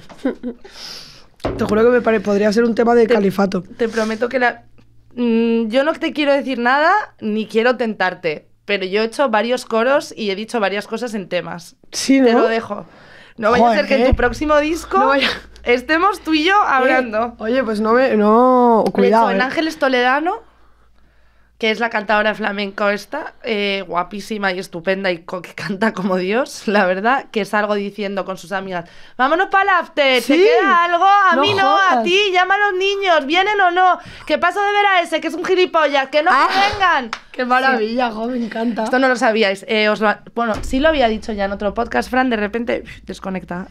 Te juro que podría ser un tema de califato. Te prometo que yo no te quiero decir nada ni quiero tentarte, pero yo he hecho varios coros y he dicho varias cosas en temas. Sí, ¿no? Te lo dejo. No vaya a ser que en tu próximo disco estemos tú y yo hablando. Oye, pues no, cuidado. De hecho, en Ángeles Toledano, que es la cantadora de flamenco esta, guapísima y estupenda y que canta como Dios, la verdad, que salgo diciendo con sus amigas, vámonos para el after, ¿Sí? ¿te queda algo? A No mí no, jodas. a ti, llama a los niños, ¿vienen o no? Que paso de ver a ese, que es un gilipollas, que no que vengan. ¡Qué maravilla, jo, me encanta! Esto no lo sabíais. Bueno, sí lo había dicho ya en otro podcast, Fran, de repente desconecta.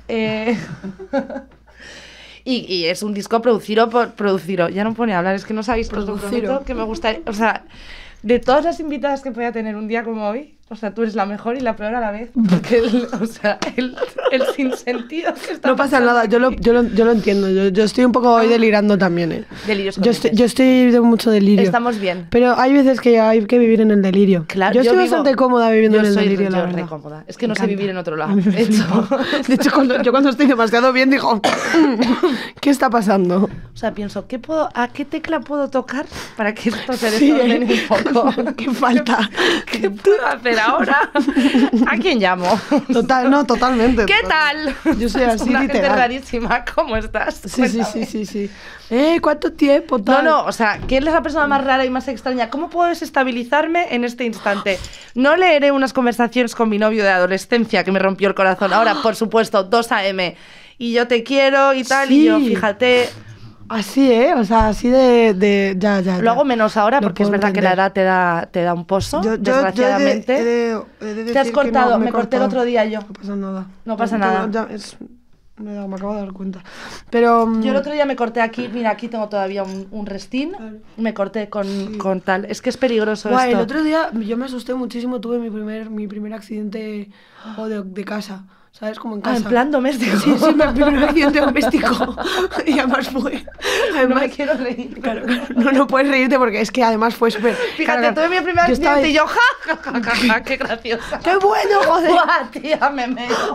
Y es un disco producido por... Ya no pone a hablar, es que no sabéis, os lo prometo que me gusta... O sea, de todas las invitadas que podía tener un día como hoy, o sea, tú eres la mejor y la peor a la vez. Porque el sinsentido que está No pasa pasando nada, yo lo entiendo. Yo estoy un poco hoy delirando también, ¿eh? Delirios Yo estoy de mucho delirio. Estamos bien. Pero hay veces que hay que vivir en el delirio. Claro, yo estoy bastante cómoda viviendo en el delirio, la yo verdad. re cómoda. Es que no Me sé encanta. vivir en otro lado. A mí me flipa. De hecho, cuando estoy demasiado bien digo, ¿qué está pasando? O sea, pienso, ¿a qué tecla puedo tocar para que esto se Sí, desordene un poco? ¿Qué falta? ¿Qué puedo hacer ahora? ¿A quién llamo? Totalmente. ¿Qué tal? Yo soy así, Una gente literal. rarísima, ¿cómo estás? Sí. ¿Cuánto tiempo? Tal? No, o sea, ¿quién es la persona más rara y más extraña? ¿Cómo puedo desestabilizarme en este instante? No leeré unas conversaciones con mi novio de adolescencia que me rompió el corazón. Ahora, por supuesto, 2 AM. Y yo te quiero y tal, y yo, fíjate... Así, o sea, así de ya. Lo hago menos ahora Lo porque es puedo verdad que la entender. edad te da un pozo, Yo desgraciadamente. he de decir Te has que cortado, no, me corté el otro día yo. No pasa nada. No pasa nada. Me acabo de dar cuenta. Pero... Yo el otro día me corté aquí, mira, aquí tengo todavía un restín, Claro. me corté con tal. Es que es peligroso Guay, esto. el otro día yo me asusté muchísimo, tuve mi primer accidente de casa. ¿Sabes? Como en casa. En plan doméstico. Sí, mi primer accidente doméstico. Y además fue... No me quiero reír. Claro, no puedes reírte porque es que además fue súper... Fíjate, tuve mi primer accidente y yo, ja, qué graciosa. ¡Qué bueno, joder! ¡Buah, tía, me meo!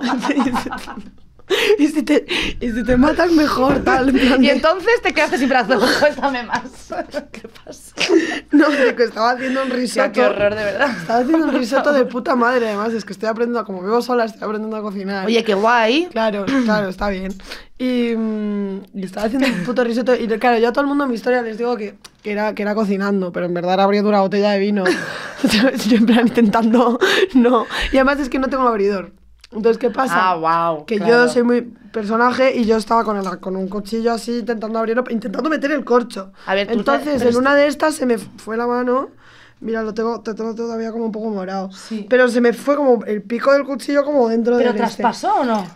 Y si te matas mejor, tal. En plan Y de- entonces te quedaste sin brazos. Cuéntame más. ¿Qué pasa? No, de que estaba haciendo un risotto. Qué horror, de verdad. Estaba haciendo un risotto de puta madre, además. Es que estoy aprendiendo, como vivo sola, estoy aprendiendo a cocinar. Oye, qué guay. Claro, está bien. Y estaba haciendo un puto risotto. Y claro, yo a todo el mundo en mi historia les digo que era cocinando, pero en verdad era abriendo una botella de vino. Yo en plan intentando, no. Y además es que no tengo abridor. Entonces, ¿qué pasa? Wow. Que claro. yo soy muy personaje y yo estaba con un cuchillo así intentando abrirlo, intentando meter el corcho. A ver, entonces, en una de estas se me fue la mano. Mira, te tengo todavía como un poco morado. Sí. Pero se me fue como el pico del cuchillo como dentro ¿Pero del traspasó o no?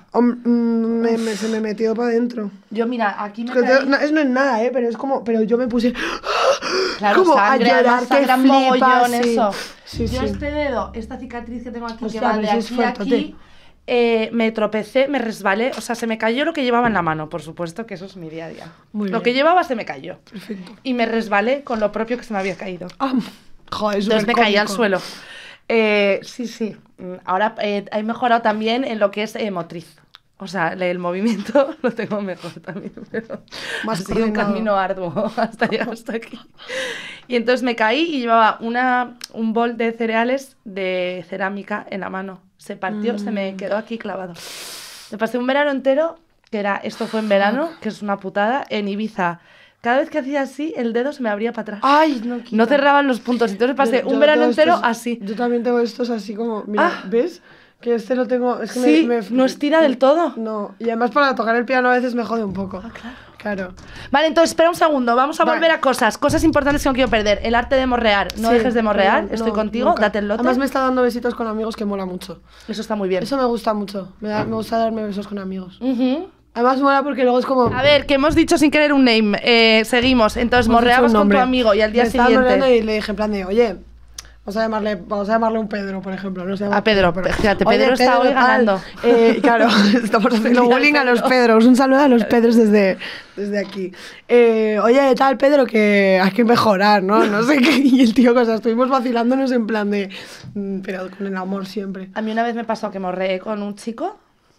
se me metió para adentro. Yo, mira, aquí me Es que caí... no es nada, pero es como... Pero yo me puse... Claro, como sangre, a llorar, además, sangra que flipas, mogollón, sí. eso. Sí, Yo sí. este dedo, esta cicatriz que tengo aquí, Hostia, que va de pero sí es aquí a fuertote. aquí, me tropecé, me resbalé, o sea, se me cayó lo que llevaba en la mano, por supuesto, que eso es mi día a día. Muy Lo bien. que llevaba se me cayó. Perfecto. Y me resbalé con lo propio que se me había caído. Joder, es Entonces me caí al supercómico. suelo. Sí. Ahora he mejorado también en lo que es motriz. O sea, el movimiento lo tengo mejor también, pero Más ha sido un coordinado. camino arduo hasta llegar hasta aquí. Y entonces me caí y llevaba un bol de cereales de cerámica en la mano. Se partió, se me quedó aquí clavado. Me pasé un verano entero, esto fue en verano, que es una putada, en Ibiza. Cada vez que hacía así, el dedo se me abría para atrás. Ay, No cerraban los puntos. Entonces pasé un verano tengo entero estos- así. Yo también tengo estos así como... Mira, ¿ves? Que este lo tengo... Es que Sí, no estira del todo. No, y además para tocar el piano a veces me jode un poco. Claro. Vale, entonces espera un segundo. Vamos a Vale. volver a cosas importantes que no quiero perder. El arte de morrear. No Sí, dejes de morrear. perdón, Estoy no, contigo. nunca. Date el lote. Además me está dando besitos con amigos que mola mucho. Eso está muy bien. Eso me gusta mucho. Me gusta darme besos con amigos. Ujú. Además mola porque luego es como... A ver, que hemos dicho sin querer un name. Seguimos. Entonces hemos dicho morreabas un con tu nombre. amigo y al día Me estaba morreando siguiente. y le dije en plan de, oye, vamos a llamarle un Pedro, por ejemplo. No se llama A Pedro, pero- fíjate, Oye, Pedro está hoy tal. ganando. Claro, estamos haciendo Mira, bullying a los Pedro. Pedros. Un saludo a los Pedros desde aquí. Oye, tal, Pedro, que hay que mejorar, ¿no? No sé qué. Y el tío, estuvimos vacilándonos en plan de... pero con el amor siempre. A mí una vez me pasó que morreé con un chico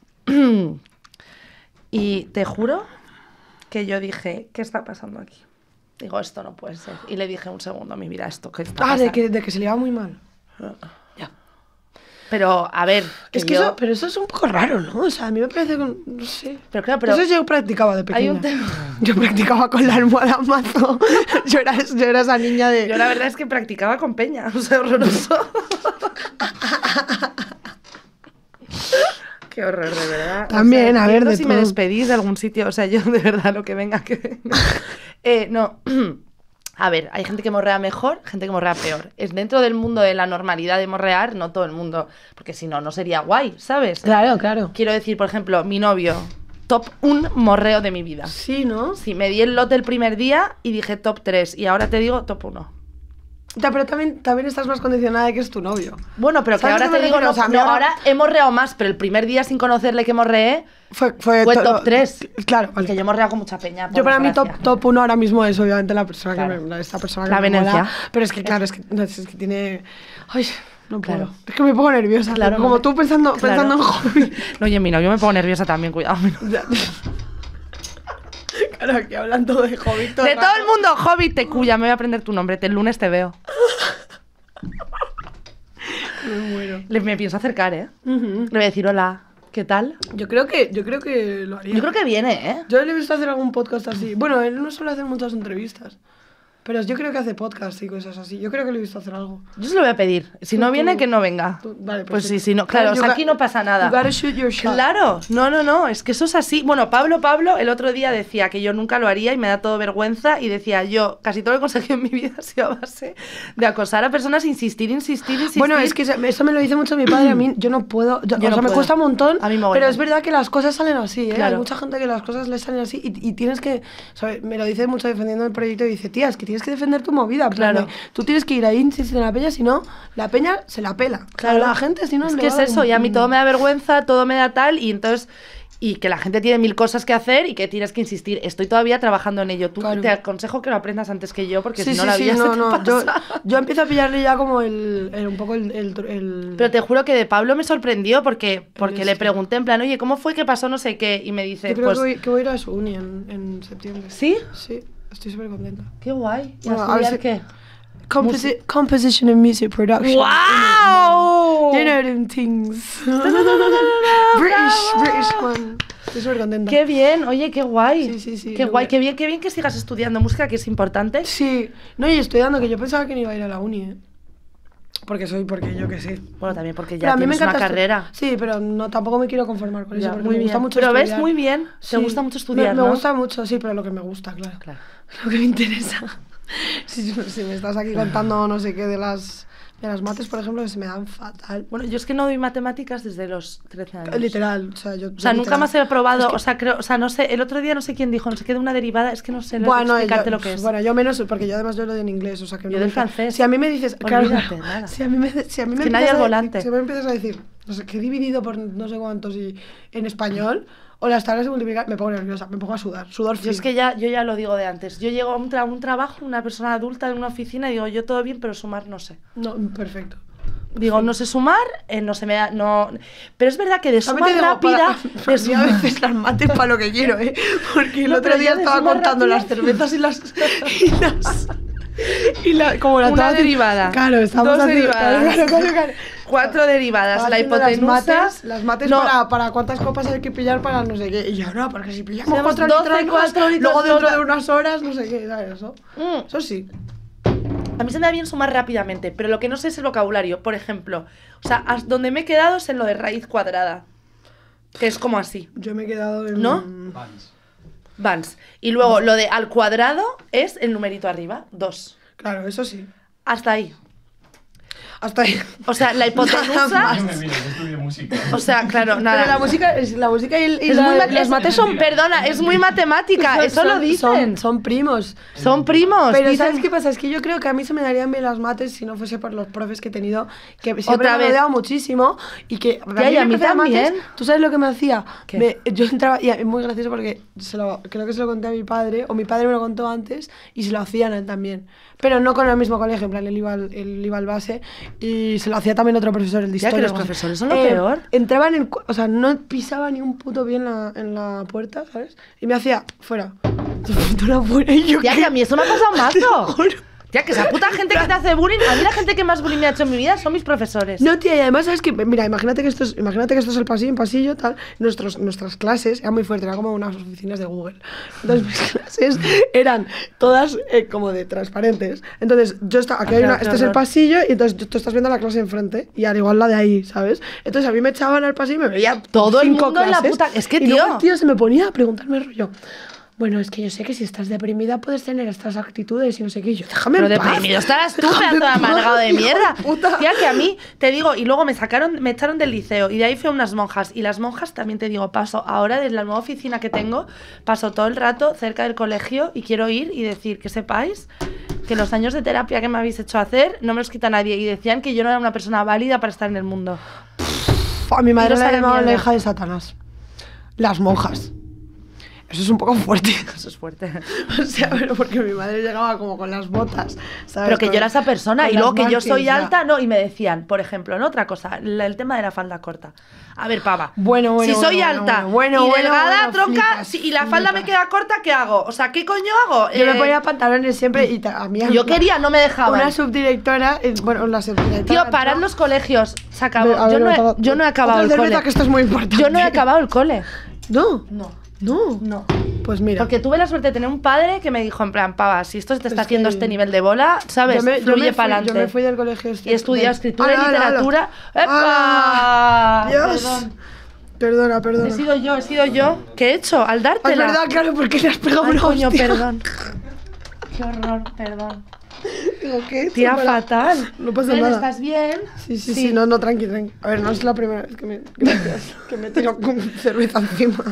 y te juro que yo dije, ¿qué está pasando aquí? Digo, esto no puede ser. Y le dije un segundo, mi vida, esto, ¿qué está pasando? De que se le iba muy mal. Ya. Pero, a ver... Es que pero eso es un poco raro, ¿no? O sea, a mí me parece que... No sé. Pero claro, pero... Eso yo practicaba de pequeña. Hay un tema... Yo practicaba con la almohada mazo. Yo era esa niña de... Yo la verdad es que practicaba con peña. O sea, horroroso. Qué horror, de verdad. También, o sea, a ver, de si todo. me despedís de algún sitio. O sea, yo de verdad lo que venga que venga. No... A ver, hay gente que morrea mejor, gente que morrea peor. Es dentro del mundo de la normalidad de morrear, no todo el mundo, porque si no, no sería guay, ¿sabes? Claro, claro. Quiero decir, por ejemplo, mi novio, top 1 morreo de mi vida. Sí, ¿no? Sí, me di el lote el primer día y dije top 3, y ahora te digo top 1. Ya, pero también estás más condicionada de que es tu novio. Bueno, pero que ¿Sabes ahora a qué te me digo, refiero? no, O sea, no, ahora- ahora he morreado más, pero el primer día sin conocerle que morreé Fue top 3. Claro, Porque yo he morreado con mucha peña. por yo para mí desgracia. top 1 ahora mismo es obviamente la persona Claro. esta persona que La me mola. Venecia. Pero es que claro, es que tiene... Ay, no puedo. Claro. Es que me pongo nerviosa. Claro, como no. tú pensando en hobby. No, oye, mi novio me pongo nerviosa también, cuidado. Ya. Claro, aquí hablando de hobby todo De el todo rato. el mundo, Hobbit, te cuya, me voy a aprender tu nombre. El lunes te veo. Me muero. Me pienso acercar, ¿eh? Ujú. Le voy a decir hola, ¿qué tal? Yo creo que lo haría. Yo creo que viene, ¿eh? Yo le he visto hacer algún podcast así. Bueno, él no suele hacer muchas entrevistas. Pero yo creo que hace podcast y cosas así. Yo creo que le he visto hacer algo. Yo se lo voy a pedir. Si no viene, que no venga. Vale, Pues sí, perfecto. sí, no. Claro, o sea, You aquí got- no pasa nada. You gotta shoot your shot. Claro, no, es que eso es así. Bueno, Pablo, el otro día decía que yo nunca lo haría y me da todo vergüenza y decía yo, casi todo lo que he conseguido en mi vida ha sido a base de acosar a personas, insistir. Bueno, es que eso me lo dice mucho mi padre. A mí yo no puedo. Yo O no sea, me puedo. cuesta un montón. A mí mogollón. Pero es verdad que las cosas salen así, ¿eh? Claro. Hay mucha gente que las cosas les salen así y tienes que. ¿Sabes? Me lo dice mucho defendiendo el proyecto y dice, tía, es que tienes que defender tu movida. En plan Claro. de, tú tienes que ir ahí, insistir en la peña, si no, la peña se la pela. Claro. La gente, si no, es le que va es a dar eso, un- y a mí todo me da vergüenza, todo me da tal, y entonces... Y que la gente tiene 1000 cosas que hacer y que tienes que insistir. Estoy todavía trabajando en ello. Tú Claro. te aconsejo que lo aprendas antes que yo, porque Sí, si no sí, la sí, vida se te pasa. Yo empiezo a pillarle ya como un poco el... Pero te juro que de Pablo me sorprendió porque El le pregunté en plan, oye, ¿cómo fue que pasó no sé qué? Y me dice, Yo creo pues... que voy a ir a su uni en septiembre. ¿Sí? Sí, estoy súper contenta. Qué guay. ¿Y Bueno, a a ver estudiar si- qué? Composition and music production. ¡Wow! You know them things. British one. Estoy súper contenta. ¡Qué bien! Oye, qué guay. Sí, Qué lo guay, que- qué bien que sigas estudiando música, que es importante. Sí. No, y estudiando, que yo pensaba que no iba a ir a la uni, ¿eh? Porque yo qué sé. Bueno, también porque Pero ya a mí me tienes una encanta carrera. Sí, pero no, tampoco me quiero conformar con Ya, eso, porque muy me gusta bien. mucho Pero ves, estudiar. muy bien. Sí. Te gusta mucho estudiar, me ¿no? gusta mucho, sí, pero lo que me gusta, claro. Claro. Lo que me interesa. Si me estás aquí contando no sé qué de las mates, por ejemplo, que se me dan fatal. Bueno, yo es que no doy matemáticas desde los 13 años. Literal, o sea, yo... O sea, nunca más he probado, Es que- o sea, no sé, el otro día no sé quién dijo, no sé qué de una derivada, es que no sé Bueno, explicarte yo, lo que es. bueno, yo menos, porque yo además yo lo doy en inglés, o sea que Yo no del me- francés. Si a mí me dices, claro, Olvídate, nada. si a mí me que nadie empiezas al a- volante. Si me empiezas a decir, no sé, que he dividido por no sé cuántos y en español, o las tablas de multiplicar, me pongo nerviosa, me pongo a sudar Yo frío. es que yo ya lo digo de antes. Yo llego a un trabajo, una persona adulta en una oficina y digo, yo todo bien, pero sumar no sé. No, perfecto. Digo, no sé sumar, no se me da, no... Pero es verdad que de También suma te digo, rápida... para de mí a veces las mates para lo que quiero, ¿eh? Porque el No, otro pero día yo de estaba suma contando rápida- las cervezas como la Una estaba haciendo- derivada. Claro, estamos Dos haciendo... derivadas. Claro. 4 derivadas, Estaba la haciendo hipotenusa... las mates no, para cuántas copas hay que pillar para no sé qué. Y yo, no, porque si pillamos Tenemos 4 12, litros más, 4 litros, luego dentro no- de unas horas, no sé qué, ¿sabes? Eso, Mm. eso sí. A mí se me da bien sumar rápidamente, pero lo que no sé es el vocabulario. Por ejemplo, o sea, donde me he quedado es en lo de raíz cuadrada, que es como así, Yo me he quedado en... ¿No? Vans. Vans. Y luego lo de al cuadrado es el numerito arriba, 2. Claro, eso sí. Hasta ahí. Hasta ahí. O sea, la hipotenusa... No me mires, yo estudio música. O sea, claro, nada. Pero la música y Es muy las mates son... Perdona, es muy matemática, eso lo dicen. Son primos. Son primos. Pero dicen- ¿sabes qué pasa? Es que yo creo que a mí se me darían bien las mates si no fuese por los profes que he tenido, que siempre Otra me han vez. rodeado muchísimo y que... Tía, y a mí empecé también. ¿Tú sabes lo que me hacía? ¿Qué? Yo entraba, y es muy gracioso porque creo que se lo conté a mi padre, o mi padre me lo contó antes, y se lo hacían a él también. Pero no con el mismo colegio, en plan, él iba al base, y se lo hacía también otro profesor, el de Tía, historia. que los o algo así. profesores son lo peor. Entraba o sea, no pisaba ni un puto pie en la puerta, ¿sabes? Y me hacía, fuera. Tú fuera, y yo, Tía, ¿qué? que a mí eso me ha pasado Te lo mazo. juro. Tía, que esa puta gente que te hace bullying, a mí la gente que más bullying me ha hecho en mi vida son mis profesores. No, tía, y además, ¿sabes qué? Mira, imagínate que esto es el pasillo, tal. Nuestras clases eran muy fuertes, eran como unas oficinas de Google. Entonces, mis clases eran todas como de transparentes. Entonces, yo estaba, aquí este es el pasillo, y entonces tú estás viendo la clase enfrente, y al igual la de ahí, ¿sabes? Entonces, a mí me echaban al pasillo y me veía todo el 5 mundo clases, en la puta. Es que, y tío. luego el tío se me ponía a preguntarme rollo. Bueno, es que yo sé que si estás deprimida puedes tener estas actitudes y no sé qué. Y yo, déjame en paz. Pero deprimido estarás tú, pedazo de amargado de mierda. Tía, que a mí, te digo, y luego me echaron del liceo y de ahí fui a unas monjas. Y las monjas también te digo, paso ahora desde la nueva oficina que tengo, paso todo el rato cerca del colegio y quiero ir y decir que sepáis que los años de terapia que me habéis hecho hacer no me los quita nadie. Y decían que yo no era una persona válida para estar en el mundo. A mi madre la llamaban la hija de Satanás. Las monjas. Eso es un poco fuerte. Eso es fuerte. O sea, pero porque mi madre llegaba como con las botas, ¿sabes? Pero que yo era esa persona y luego que yo soy ya. alta, no, y me decían, por ejemplo, en otra cosa, el tema de la falda corta. A ver, pava. Si soy alta y delgada, tronca, y la falda me queda corta, ¿qué hago? O sea, ¿qué coño hago? Yo me ponía pantalones siempre y a mí... Yo quería, no me dejaban. Una subdirectora, la subdirectora... Tío, parad los colegios. Se acabó. Yo no he acabado el cole. Que esto es muy importante. Yo no he acabado el cole. ¿No? No. Pues mira. Porque tuve la suerte de tener un padre que me dijo, en plan, pava, si esto se te está haciendo este nivel de bola, ¿sabes? Fluye para adelante. Yo me fui del colegio... Y he estudiado escritura y literatura. ¡Epa! Dios. Perdona. He sido yo. ¿Qué he hecho? Al dártela. Es verdad, claro, porque le has pegado una coño, hostia. perdón. Qué horror, perdón. Digo, ¿qué? Tía, fatal. No pasa nada. ¿Estás bien? Sí, no, tranqui. A ver, no es la primera vez que me tiro con cerveza encima.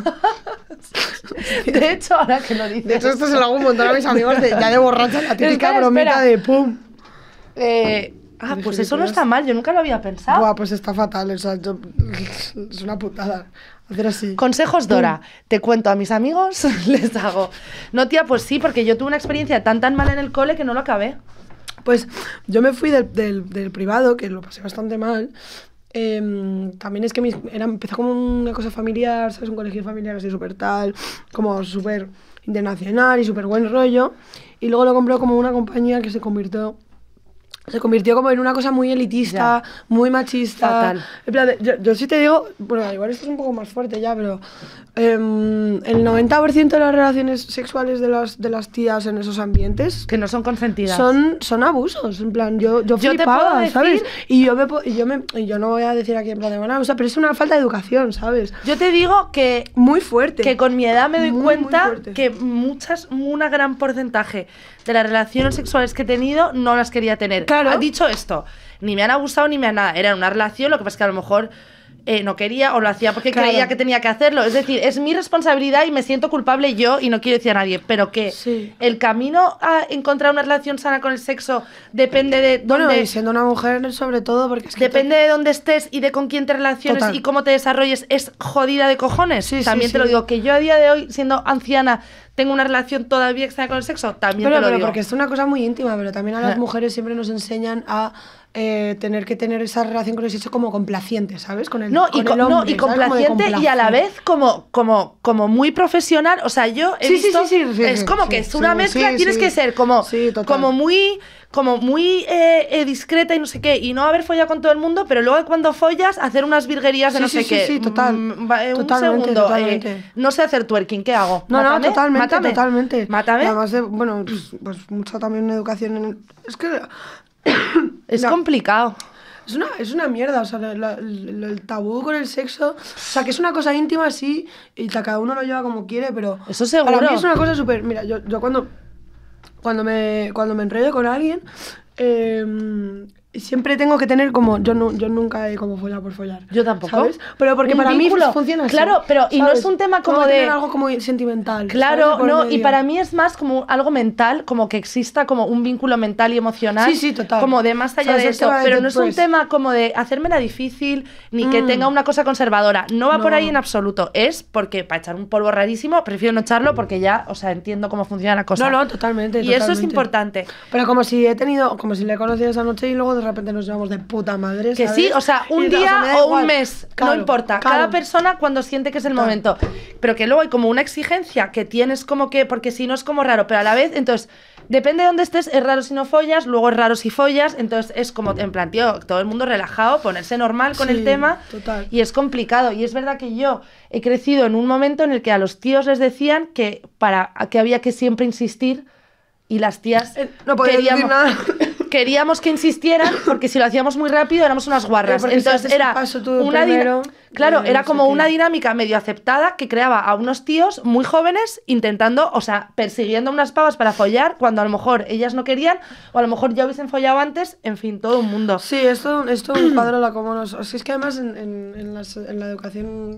De hecho, ahora que lo dices... De hecho, esto se lo hago un montón a mis amigos ya de borracha, la típica bromita de pum. Pues eso no está mal, yo nunca lo había pensado. Buah, pues está fatal, o sea, es una putada hacer así. Consejos, Dora. Te cuento a mis amigos, les hago. No, tía, pues sí, porque yo tuve una experiencia tan mala en el cole que no lo acabé. Pues yo me fui del privado, que lo pasé bastante mal. También es que empezó como una cosa familiar, ¿sabes? Un colegio familiar así súper tal, como súper internacional y súper buen rollo. Y luego lo compró como una compañía que se convirtió como en una cosa muy elitista, muy machista. Fatal. En plan, yo sí te digo, bueno, igual esto es un poco más fuerte ya, pero el 90% de las relaciones sexuales de las tías en esos ambientes que no son consentidas son abusos. En plan, yo flipaba, ¿sabes? Y yo no voy a decir aquí en plan de mala, o sea, pero es una falta de educación, ¿sabes? Yo te digo que muy fuerte. Que con mi edad me doy cuenta que una gran porcentaje de las relaciones sexuales que he tenido no las quería tener. Claro. Dicho esto, ni me han abusado ni me han nada. Era una relación, lo que pasa es que a lo mejor no quería o lo hacía porque creía que tenía que hacerlo. Es decir, es mi responsabilidad y me siento culpable yo y no quiero decir a nadie. Pero que el camino a encontrar una relación sana con el sexo depende de dónde... Bueno, y siendo una mujer sobre todo, porque es que... Depende de dónde estés y de con quién te relaciones y cómo te desarrolles. Es jodida de cojones. También te lo digo, que yo a día de hoy, siendo anciana, tengo una relación todavía extraña con el sexo, también te lo digo. Porque es una cosa muy íntima, pero también a las mujeres siempre nos enseñan a tener que tener esa relación con el sexo como complaciente, ¿sabes? Con el hombre, y complaciente y a la vez como muy profesional. O sea, yo he visto... es como que es una mezcla, tienes que ser como muy discreta y no sé qué, y no haber follado con todo el mundo, pero luego cuando follas, hacer unas virguerías de no sé qué. Totalmente. No sé hacer twerking, ¿qué hago? No, totalmente. Mátame. Y además pues mucha también educación es que... Es complicado. Es una mierda, o sea, el tabú con el sexo, o sea, que es una cosa íntima, sí, y cada uno lo lleva como quiere, pero... Eso seguro. Para mí es una cosa súper... Mira, yo cuando me enrollo con alguien, siempre tengo que tener como... Yo nunca he como follado por follar. Yo tampoco. ¿Sabes? Pero porque para mí funciona así. Claro, pero ¿sabes? Y no es un tema como de... tener algo como sentimental. Claro, no, y para mí es más como algo mental, como que exista como un vínculo mental y emocional. Sí, total. Como de más allá de eso. Pero no es un tema como de hacérmela difícil, ni que tenga una cosa conservadora. No va por ahí en absoluto. Es porque para echar un polvo rarísimo, prefiero no echarlo porque ya, o sea, entiendo cómo funciona la cosa. No, totalmente. Y eso es importante. Pero como si le he conocido esa noche y luego de repente nos llevamos de puta madre, que ¿sabes? sí, o sea, un día o un mes, claro, no importa, cada persona cuando siente que es el momento, pero que luego hay como una exigencia que tienes como que, porque si no es como raro, pero a la vez, entonces, depende de dónde estés, es raro si no follas, luego es raro si follas, entonces es como, en plan, tío, todo el mundo relajado, ponerse normal con el tema, total. Y es complicado, y es verdad que yo he crecido en un momento en el que a los tíos les decían que había que siempre insistir, y las tías no decir nada. Queríamos que insistieran porque si lo hacíamos muy rápido éramos unas guarras. Entonces era una era como una dinámica medio aceptada que creaba a unos tíos muy jóvenes intentando, o sea, persiguiendo a unas pavas para follar cuando a lo mejor ellas no querían o a lo mejor ya hubiesen follado antes, en fin, todo un mundo. Sí, esto un cuadro la como nos... O sea, es que además en la educación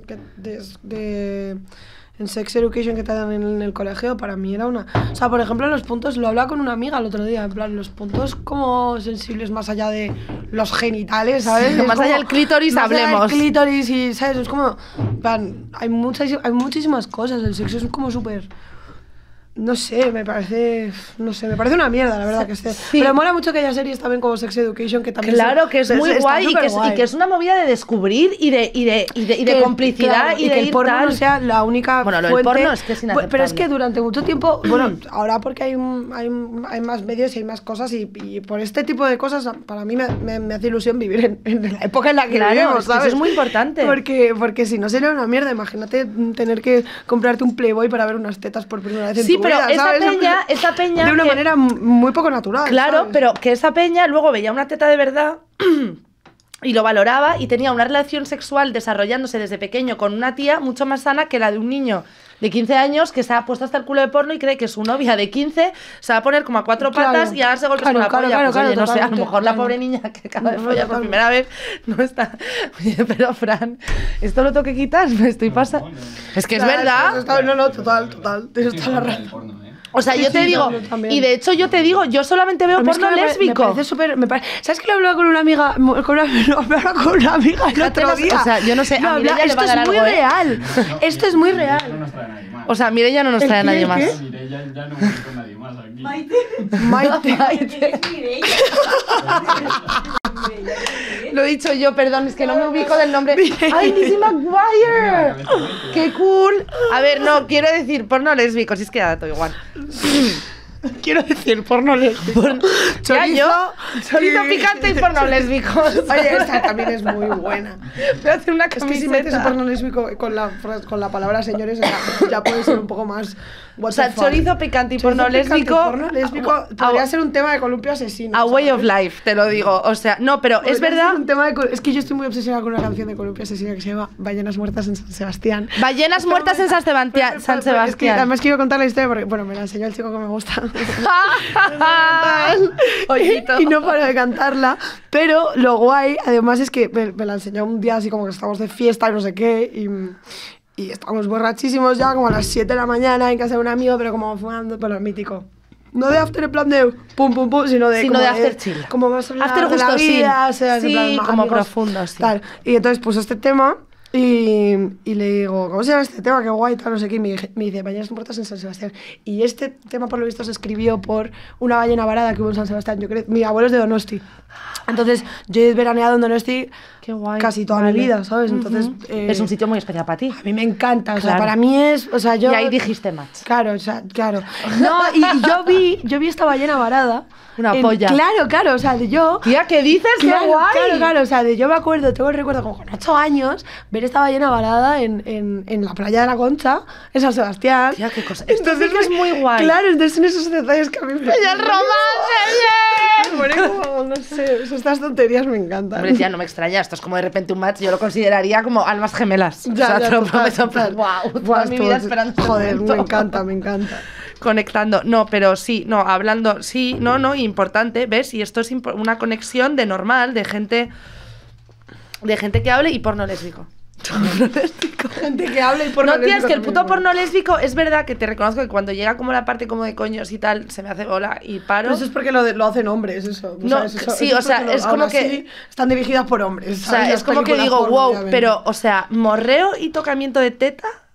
en Sex Education que te dan en el colegio, para mí era una... O sea, por ejemplo, los puntos, lo hablaba con una amiga el otro día, en plan, los puntos como sensibles más allá de los genitales, ¿sabes? Sí, más allá del clítoris hablemos. Más allá del clítoris y, ¿sabes? Es como... En plan, hay muchísimas cosas, el sexo es como súper... No sé, me parece una mierda, la verdad, que esté. Sí. Pero mola mucho que haya series también como Sex Education, que también... Claro, que es muy guay y que es una movida de descubrir y de complicidad, claro, y de que el porno tal. No sea la única fuente. Bueno, el porno es que es inaceptable. Pero es que durante mucho tiempo, bueno, ahora porque hay más medios y hay más cosas y por este tipo de cosas, para mí me hace ilusión vivir en la época en la que vivimos, ¿sabes? Eso es muy importante. Porque si no sería una mierda, imagínate tener que comprarte un Playboy para ver unas tetas por primera vez en tu pero vida, esa peña de una manera muy poco natural. Claro, ¿sabes? pero que esa peña luego veía una teta de verdad y lo valoraba y tenía una relación sexual desarrollándose desde pequeño con una tía mucho más sana que la de un niño de 15 años que se ha puesto hasta el culo de porno y cree que su novia de 15 se va a poner como a 4 patas y a darse golpes con la polla. Pues, oye, no sé, a lo mejor la pobre niña que acaba de follar por primera vez no está... Oye, pero Fran, ¿esto lo tengo que quitar? Me estoy pasando... Es que es verdad. No, total. Tienes toda la razón. O sea, yo te digo, y de hecho yo te digo, yo solamente veo porno lésbico. Me parece súper... ¿Sabes que lo hablaba con una amiga el otro día? O sea, yo no sé, a Mireia le va a dar algo, Esto es muy real. O sea, Mireia no nos trae a nadie más. Mireia ya no voy con nadie más aquí. Maite. Lo he dicho yo, perdón, es que no me ubico del nombre. ¡Ay, Lizzie McGuire! ¡Qué cool! A ver, no, quiero decir porno lésbico, si es que da todo igual. Quiero decir porno lésbico. Chorizo picante y porno lésbico. Oye, esta también es muy buena. Voy a hacer una camiseta. Es que si metes porno lésbico con la palabra señores, ya puede ser un poco más... O sea, chorizo picante y porno lésbico. Porno lésbico podría ser un tema de columpio asesino. A way of life, te lo digo. O sea, no, pero es verdad. Es que yo estoy muy obsesionada con una canción de columpio asesino que se llama Ballenas muertas en San Sebastián. Ballenas muertas en San Sebastián. Es que además quiero contar la historia porque, bueno, me la enseñó el chico que me gusta. Y no paro de cantarla. Pero lo guay, además, es que me la enseñó un día así como que estábamos de fiesta y no sé qué. Y estábamos borrachísimos ya, como a las 7 de la mañana en casa de un amigo, pero como fumando, pero mítico. No de after en plan de pum, sino de after chill. Como más after de la vida, o sea, sí, plan, como amigos, profundo, sí. Tal. Y entonces puso este tema y le digo, ¿cómo se llama este tema? Qué guay, tal, no sé qué. Y me dice, Ballenas muertas en San Sebastián. Y este tema, por lo visto, se escribió por una ballena varada que hubo en San Sebastián. Yo creo, mi abuelo es de Donosti. Entonces, yo he veraneado en Donosti casi toda mi vida, ¿sabes? Entonces, es un sitio muy especial para ti. A mí me encanta, o sea, para mí es... O sea, yo... Y ahí dijiste match. Claro, o sea, claro. No, y yo vi esta ballena varada. Una polla. Claro, o sea, de yo... Tía, ¿qué dices? ¡Qué guay! Claro, o sea, de yo me acuerdo, tengo el recuerdo como con 8 años, ver esta ballena varada en la playa de la Concha, en San Sebastián. Tía, qué cosa. Entonces sí que es muy guay. Claro, entonces son esos detalles que a mí me... ¡Y el romance! Me pone como, no sé, estas tonterías me encantan. Hombre, tía, no me extraña, esto es como de repente un match, yo lo consideraría como almas gemelas. O sea, te lo prometo. Wow, mi vida esperando. Joder, me encanta. Conectando, no, pero sí, no, hablando, sí, no, importante, ¿ves? Y esto es una conexión de normal, de gente que hable y porno lésbico. Gente que habla y porno lésbico. No, tía, es que el puto porno lésbico, es verdad que te reconozco que cuando llega como la parte como de coños y tal, se me hace bola y paro. Pero eso es porque lo hacen hombres, eso. No, sí, o sea, es como que... Están dirigidas por hombres, ¿sabes? O sea, es como que digo, wow, pero, o sea, morreo y tocamiento de teta...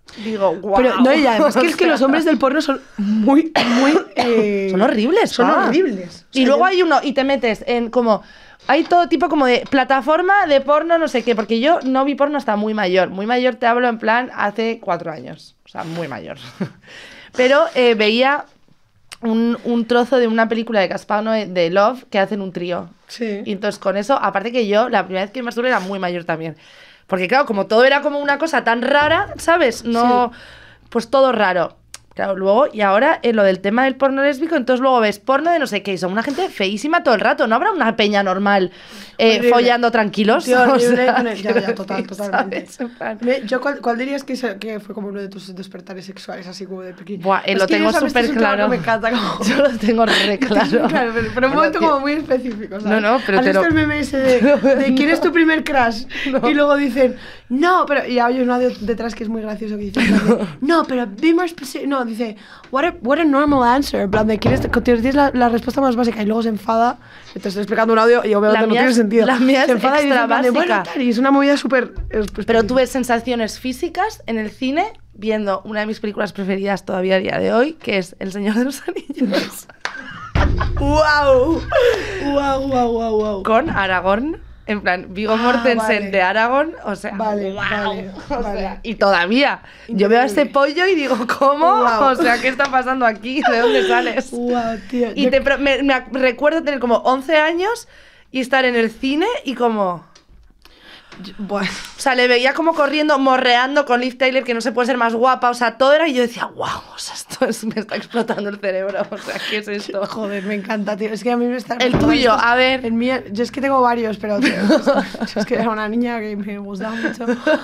Digo, wow. Pero no, y además que es que los hombres del porno son muy son horribles, son horribles. O sea, y luego hay uno, y te metes en como... Hay todo tipo como de plataforma de porno, no sé qué, porque yo no vi porno hasta muy mayor. Muy mayor te hablo en plan hace 4 años. O sea, muy mayor. Pero veía un trozo de una película de Gaspar Noé de Love que hacen un trío. Sí. Y entonces con eso, aparte que yo, la primera vez que me masturbé era muy mayor también. Porque claro, como todo era como una cosa tan rara, ¿sabes? No, sí. Pues todo raro. Claro, luego, y ahora en lo del tema del porno lésbico, entonces luego ves porno de no sé qué, y son una gente feísima todo el rato, no habrá una peña normal follando tranquilos. Tío, o sea, ya, totalmente. Yo, ¿cuál dirías que fue como uno de tus despertares sexuales, así como de pequeño? Buah, lo tengo súper claro. Me encanta, como... Yo lo tengo re claro. Claro, pero un momento como muy específico, ¿sabes? No, pero ¿has visto el meme ese de quién es tu primer crush? No. Y luego dicen, no, pero... Y hay un audio detrás que es muy gracioso que dice, no, pero be more specific. No, dice, what a normal answer. En plan de, tienes la respuesta más básica y luego se enfada. Te estoy explicando un audio y obviamente no tiene sentido. La mía se enfada es extra y dice, bueno, tal, y es una movida súper... Pero tuve sensaciones físicas en el cine viendo una de mis películas preferidas todavía a día de hoy, que es El Señor de los Anillos. ¡Wow! ¡Wow! Con Aragorn. En plan, Viggo Mortensen vale. De Aragorn, o sea, vale. Sea, y todavía, yo veo a este pollo y digo, ¿cómo? Wow. O sea, ¿qué está pasando aquí? ¿De dónde sales? Wow, tío. Y me recuerdo tener como 11 años y estar en el cine y como... Bueno. O sea, le veía como corriendo, morreando con Liv Tyler, que no se puede ser más guapa, o sea, todo era, y yo decía, wow, o sea, me está explotando el cerebro, o sea, ¿qué es esto? Joder, me encanta, tío, es que a mí me está... El tuyo, a ver. El mío, yo es que tengo varios, pero tío, es que era una niña que me gustaba mucho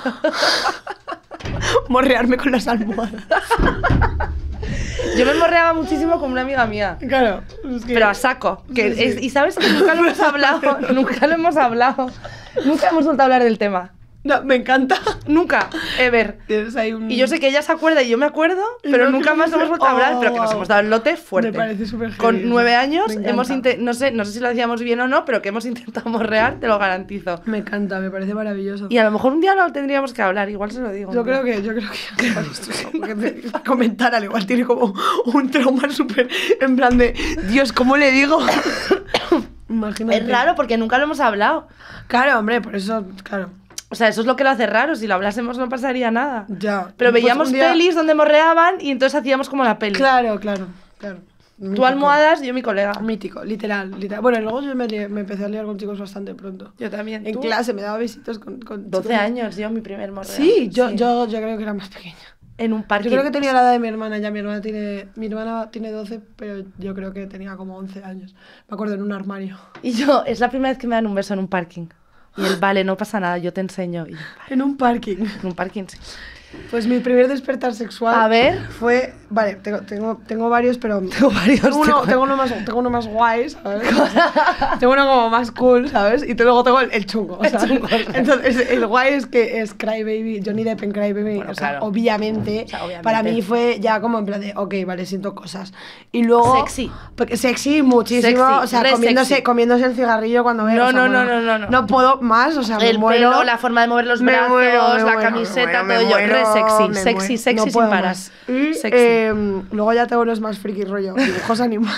morrearme con las almohadas. Yo me morreaba muchísimo con una amiga mía. Claro. Es que... Pero a saco. Que sí. Y sabes que nunca lo hemos hablado. Nunca hemos vuelto a hablar del tema. No, me encanta. Nunca, ever. Tienes ahí un... Y yo sé que ella se acuerda y yo me acuerdo, pero nunca más hemos vuelto a hablar, pero que nos hemos dado el lote fuerte. Me parece súper genial. Con 9 años hemos no sé si lo hacíamos bien o no, pero que hemos intentado morrear, te lo garantizo. Me encanta, me parece maravilloso. Y a lo mejor un día lo tendríamos que hablar, igual se lo digo. Yo creo que porque comentar al igual tiene como un trauma súper en plan de, Dios, ¿cómo le digo? Imagínate. Es raro porque nunca lo hemos hablado. Claro, hombre, por eso, claro. O sea, eso es lo que lo hace raro. Si lo hablásemos no pasaría nada. Ya. Pero veíamos pelis donde morreaban y entonces hacíamos como la peli. Claro. Mítico. Tú almohadas, yo mi colega. Mítico, literal. Bueno, luego yo me empecé a liar con chicos bastante pronto. Yo también. En clase me daba besitos con 12 chicos. Años, yo mi primer morreo. Sí, yo creo que era más pequeña. En un parque. Yo creo que tenía la edad de mi hermana ya. Mi hermana tiene 12, pero yo creo que tenía como 11 años. Me acuerdo, en un armario. Y yo, es la primera vez que me dan un beso en un parking. Y él, vale, no pasa nada, yo te enseño. Y yo, vale. En un parking. En un parking, sí. Pues mi primer despertar sexual. A ver. Fue. Vale, tengo varios, pero. Tengo uno más guay, ¿sabes? Tengo uno como más cool, ¿sabes? Y luego tengo el chungo. O sea, entonces, el guay es que es Cry Baby, Johnny Depp en Cry Baby. Bueno, o sea, claro. Obviamente, para mí fue ya como en plan de, ok, vale, siento cosas. Y luego. Sexy. Sexy muchísimo. Sexy, o sea, comiéndose el cigarrillo cuando veo. No. No puedo más, o sea, el me muero. pelo, la forma de mover los brazos, la camiseta, todo ello. Sexy sin parar. Y luego ya tengo unos más friki rollo, dibujos animados.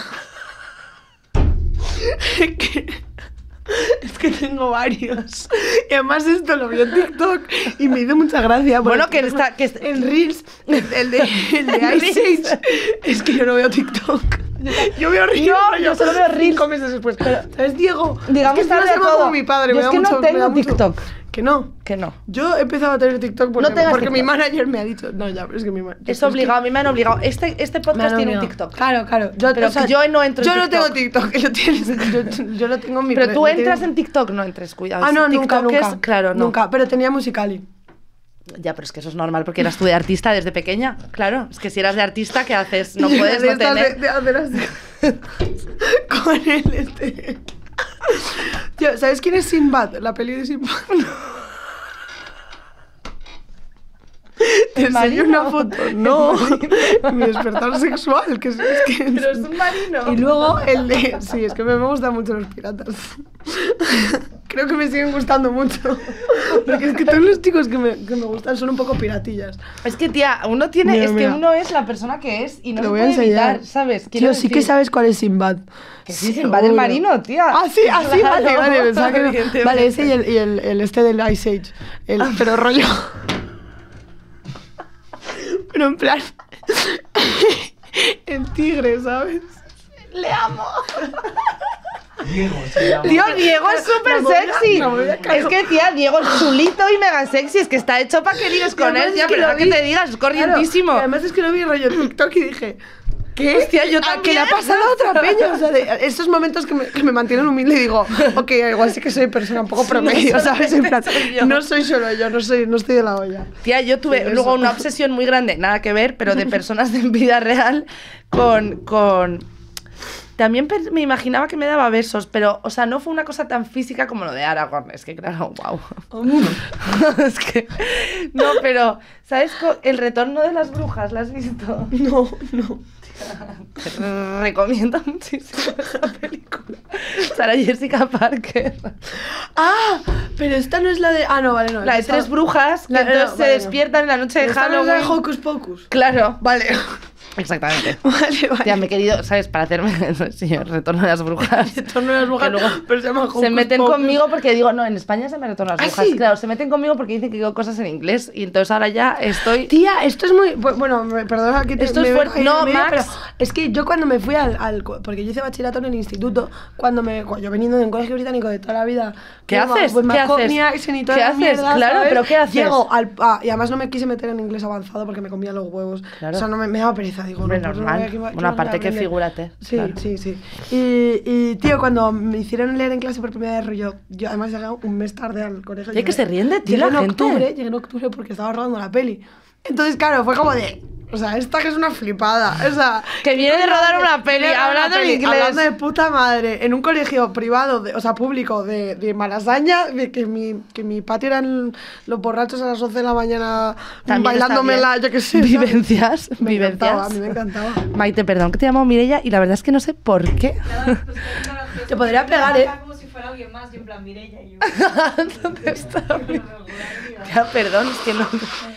Es que tengo varios. Y además esto lo vi en TikTok y me hizo mucha gracia. Bueno, que en Reels, el de Ice Age. Es que yo no veo TikTok. Yo veo Reels. No, yo solo veo Reels. 5 meses después. Pero, ¿sabes, Diego? Digamos es que de todo. Como mi padre. Yo es que no tengo TikTok. Que no. Yo he empezado a tener TikTok porque mi manager me ha dicho. No, ya, pero es que mi manager. Es obligado, a mí me han obligado. Este podcast tiene un TikTok. Claro. Pero yo no entro en TikTok. Yo no tengo TikTok. Yo lo tengo en mi. Pero tú entras en TikTok, no entres, cuidado. Ah, no, TikTok nunca. Claro, no. Nunca, pero tenía Musical.ly. Ya, pero es que eso es normal porque eras tú de artista desde pequeña. Claro, es que si eras de artista, ¿qué haces? No puedes no tener. De hacer así. Con él, Tío, ¿sabes quién es Sinbad? La peli de Sinbad. Te enseño una foto. No, mi despertar sexual, que es que... Pero es un marino. Y luego el de... Sí, es que me gustan mucho los piratas. creo que me siguen gustando mucho. Porque es que todos los chicos que me gustan son un poco piratillas. Es que, tía, uno tiene... Mira, es mira. que uno es la persona que es y no Te se lo voy a puede enseñar. evitar, ¿sabes? Tío, sí que sabes cuál es Sinbad. Que sí, Sinbad el marino, tía. Ah, sí, así, Claro, vale, pensaba que no. evidentemente. Vale, ese y el este del Ice Age. Pero rollo... Pero en plan... el tigre, ¿sabes? ¡Le amo! Diego, se llama. Tío, Diego es súper sexy. la movida, claro. Es que, tía, Diego es chulito y mega sexy. Es que está hecho para que ligues con él, tía. Pero que te digas, es corrientísimo. Claro, además es que lo vi rollo en TikTok y dije... ¿Qué? Hostia, yo ¿A también. que le ha pasado a otra peña? O sea, estos momentos que me mantienen humilde y digo, ok, igual sí que soy persona un poco promedio, ¿sabes? En plan, soy yo. no soy solo yo, no estoy de la olla. Tía, yo tuve Sí, luego eso. una obsesión muy grande, nada que ver, pero de personas en vida real con... También me imaginaba que me daba besos, pero, o sea, no fue una cosa tan física como lo de Aragorn. Es que, claro, wow. Es que... No, pero, ¿sabes? El retorno de las brujas, ¿la has visto? No. Te recomiendo muchísimo esa película. Sarah Jessica Parker. Ah, pero esta no es la de... Ah, no, vale, no. La de esta- 3 brujas que La- entonces no, se vale, no. despiertan en la noche de Esta no es la de Halloween. Hocus Pocus. Claro. Vale. Exactamente. Vale. Tía, me he querido, ¿sabes? Para hacerme sí, el retorno de las brujas. Retorno de las brujas, Que luego pero se llama Hocus se meten Pocus. conmigo porque digo, no, en España se me retorno las ¿Ah, brujas. sí? Claro, se meten conmigo porque dicen que digo cosas en inglés y entonces ahora ya estoy... Tía, esto es muy... Bueno, perdona que te... Esto es me fuerte. vaya No, en medio, Max. pero es que yo cuando me fui porque yo hice bachillerato en el instituto, yo veniendo de un colegio británico de toda la vida... ¿Qué haces? Pues ¿Qué haces? mi accent y toda ¿Qué la haces? mierda, Claro, ¿sabes? pero ¿qué haces? Llego y además no me quise meter en inglés avanzado porque me comía los huevos. Claro. O sea, no me daba pereza, digo... Hombre, no, pues no normal. voy a- ¿qué Una más voy a parte que aprender? figúrate. Sí, Claro. sí. Y, tío, cuando me hicieron leer en clase por primera vez, yo además llegué un mes tarde al colegio. Tía, que se ríen de ti Llegué la en gente. Llegué en octubre porque estaba rodando la peli. Entonces, claro, fue como de... O sea, esta que es una flipada. O sea... Que viene de rodar una peli, viene de rodar hablando una en peli, inglés. Hablando de puta madre. En un colegio privado, o sea, público, de Malasaña, de que mi patio eran los borrachos a las 11 de la mañana También bailándomela, está yo qué sé. bien. ¿sabes? Vivencias. Me encantaba, Vivencias. a mí me encantaba. Maite, perdón que te llamo Mireia y la verdad es que no sé por qué. Te podría pegar, ¿eh? Como si fuera alguien más, y en plan Mireia y yo. ¿Dónde está? Tía, perdón, es que no...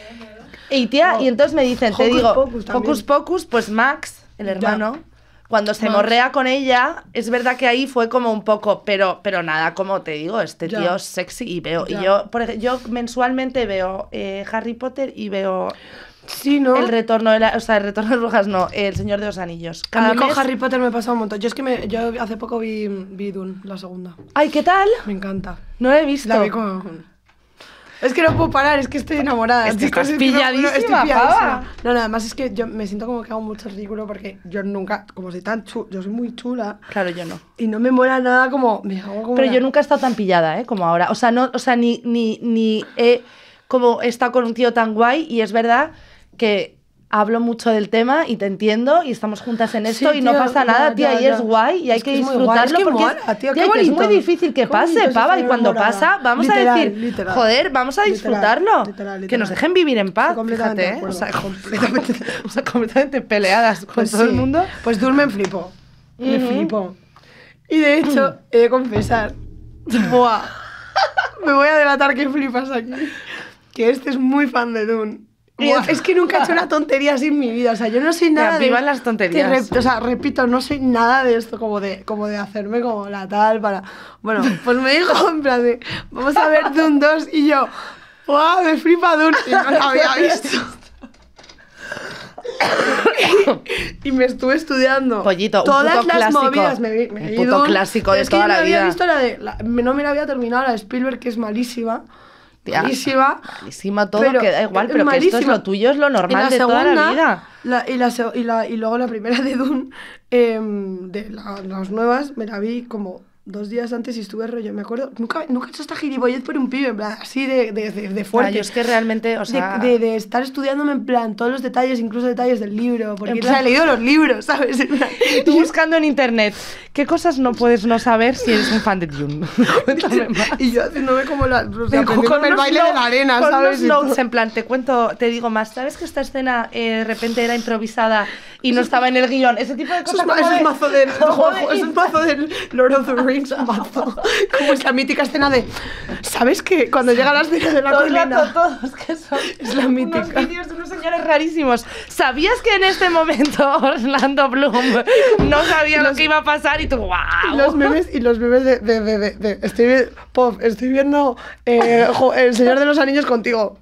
Y tía, y entonces me dicen, te Hocus digo, Pocus también. Hocus Pocus, pues Max, el hermano, cuando se Max. morrea con ella, es verdad que ahí fue como un poco, pero nada, como te digo, este Ya. tío es sexy y veo, Ya. y yo, por ejemplo, yo mensualmente veo Harry Potter y veo Sí, ¿no? el retorno de el retorno de las brujas, no, el Señor de los Anillos. A Cada mí con mes- Harry Potter me pasa un montón. Yo es que yo hace poco vi Dune, la segunda. Ay, ¿qué tal? Me encanta. No la he visto. La vi con... Es que no puedo parar, es que estoy enamorada. Es que Estoy estás casi- pilladísima, estoy pava. No, además es que yo me siento como que hago mucho ridículo porque yo nunca, como soy tan chula, yo soy muy chula Claro, yo no. y no me mola nada como... Me hago como Pero una- yo nunca he estado tan pillada, como ahora. O sea, no, o sea, ni he como he estado con un tío tan guay y es verdad que hablo mucho del tema y te entiendo y estamos juntas en esto Sí, y no tío, pasa nada, ya, tía, ya, y ya. es guay y hay Es que que es muy guay, disfrutarlo es que porque mola, tío, qué tía, que es muy bonito. difícil que Qué pase, bonito es pava, y estar cuando enamorada. pasa, vamos Literal, a decir, literal. joder, vamos a Literal, disfrutarlo, literal, que nos literal. dejen vivir en paz, Estoy completamente fíjate, de acuerdo. o sea, completamente peleadas con Pues todo el sí. mundo. Pues Dune me flipó. Me Ujú. flipó. Y de hecho, he de confesar, buah, me voy a delatar que flipas aquí, que este es muy fan de Dune. Buah, es que nunca he hecho una tontería así en mi vida, o sea, yo no soy nada de... vivan las tonterías. O sea, repito, no soy nada de esto, como de hacerme como la tal para... Bueno, pues me dijo en plan de, vamos a ver Dune 2 y yo, ¡guau! Me flipa Dune y no la había visto. Y me estuve estudiando Pollito, un todas puto las clásico. movidas. Me Un vi puto Dune, clásico de pero es que toda yo la me había vida. visto no me la había terminado la de Spielberg, que es malísima. Tía, Malísima. Malísima todo, Pero que da igual, pero que esto es malísima. lo tuyo, es lo Y normal la de toda la segunda, vida. Y luego la primera de Dune, las nuevas, me la vi como 2 días antes y estuve rollo. Me acuerdo, nunca he hecho esta gilipollez por un pibe, en plan, así de fuerte. Ah, yo es que realmente, o sea... De estar estudiándome en plan todos los detalles, incluso detalles del libro, porque En no se ha plan- leído los libros, ¿sabes? En plan- Tú buscando en internet ¿Qué cosas no puedes no saber si eres un fan de Dune? Cuéntame más. Y yo haciéndome como con el baile de la arena, con ¿sabes? Con notes en plan, te digo más, ¿sabes que esta escena de repente era improvisada y no estaba en el guión? Ese tipo de cosas. Eso es mazo del Lord of the Rings, mazo. Como es la mítica escena de, ¿sabes que cuando llega la escena de la colina? Todos, que son es la mítica. Unos vídeos de unos señores rarísimos. ¿Sabías que en este momento Orlando Bloom no sabía lo que iba a pasar? Y tú, ¡wow! Los memes de estoy viendo El Señor de los Anillos contigo.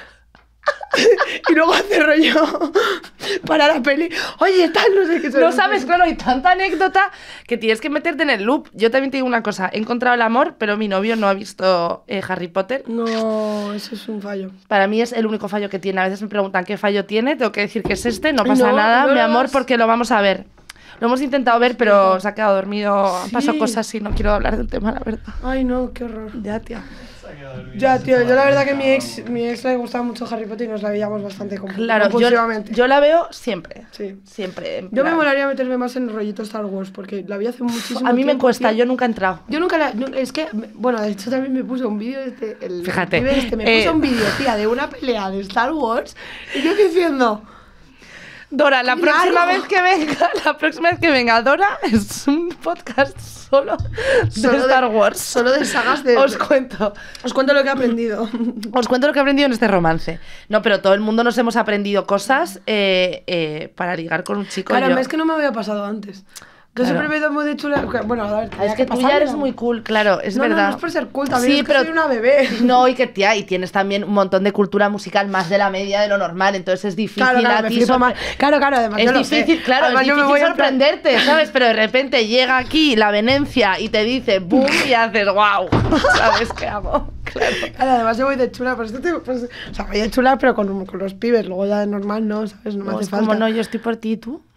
Y luego hace rollo para la peli. Oye, tal, no sé qué. No sabes, claro, hay tanta anécdota que tienes que meterte en el loop. Yo también te digo una cosa, he encontrado el amor, pero mi novio no ha visto Harry Potter. No, eso es un fallo. Para mí es el único fallo que tiene. A veces me preguntan qué fallo tiene, tengo que decir que es este, no pasa nada, mi amor, porque lo vamos a ver. Lo hemos intentado ver, pero se ha quedado dormido, han pasado cosas y no quiero hablar del tema, la verdad. Ay, no, qué horror. Ya, tía. Ya, tío, yo la verdad que mi ex le gustaba mucho Harry Potter y nos la veíamos bastante claro, yo la veo siempre. Sí. Siempre. Yo me molaría meterme más en el rollito Star Wars porque la vi hace muchísimo tiempo. A mí me cuesta, tío. Yo nunca he entrado. Yo nunca es que, bueno, de hecho también me puse un vídeo Fíjate. Me puse un vídeo, tía, de una pelea de Star Wars y yo diciendo... Dora, la próxima vez que venga Dora es un podcast solo de Star Wars. Solo de sagas de... Os cuento lo que he aprendido. Os cuento lo que he aprendido en este romance. No, pero todo el mundo nos hemos aprendido cosas para ligar con un chico. Claro, es que no me había pasado antes. Yo siempre me he muy de chula. Bueno, a ver, es que tú ya eres muy cool, claro, es verdad. No es por ser cool, también sí, pero soy una bebé. No, y que tía, y tienes también un montón de cultura musical más de la media de lo normal, entonces es difícil a ti. Claro, además es difícil, claro, además, es difícil sorprenderte, ¿sabes? Pero de repente llega aquí la Venecia y te dice boom y haces wow, ¿sabes qué hago? Claro, además yo voy de chula, o sea, voy de chula pero con los pibes, luego ya de normal no, ¿sabes? No me hace falta. Como no, yo estoy por ti y tú.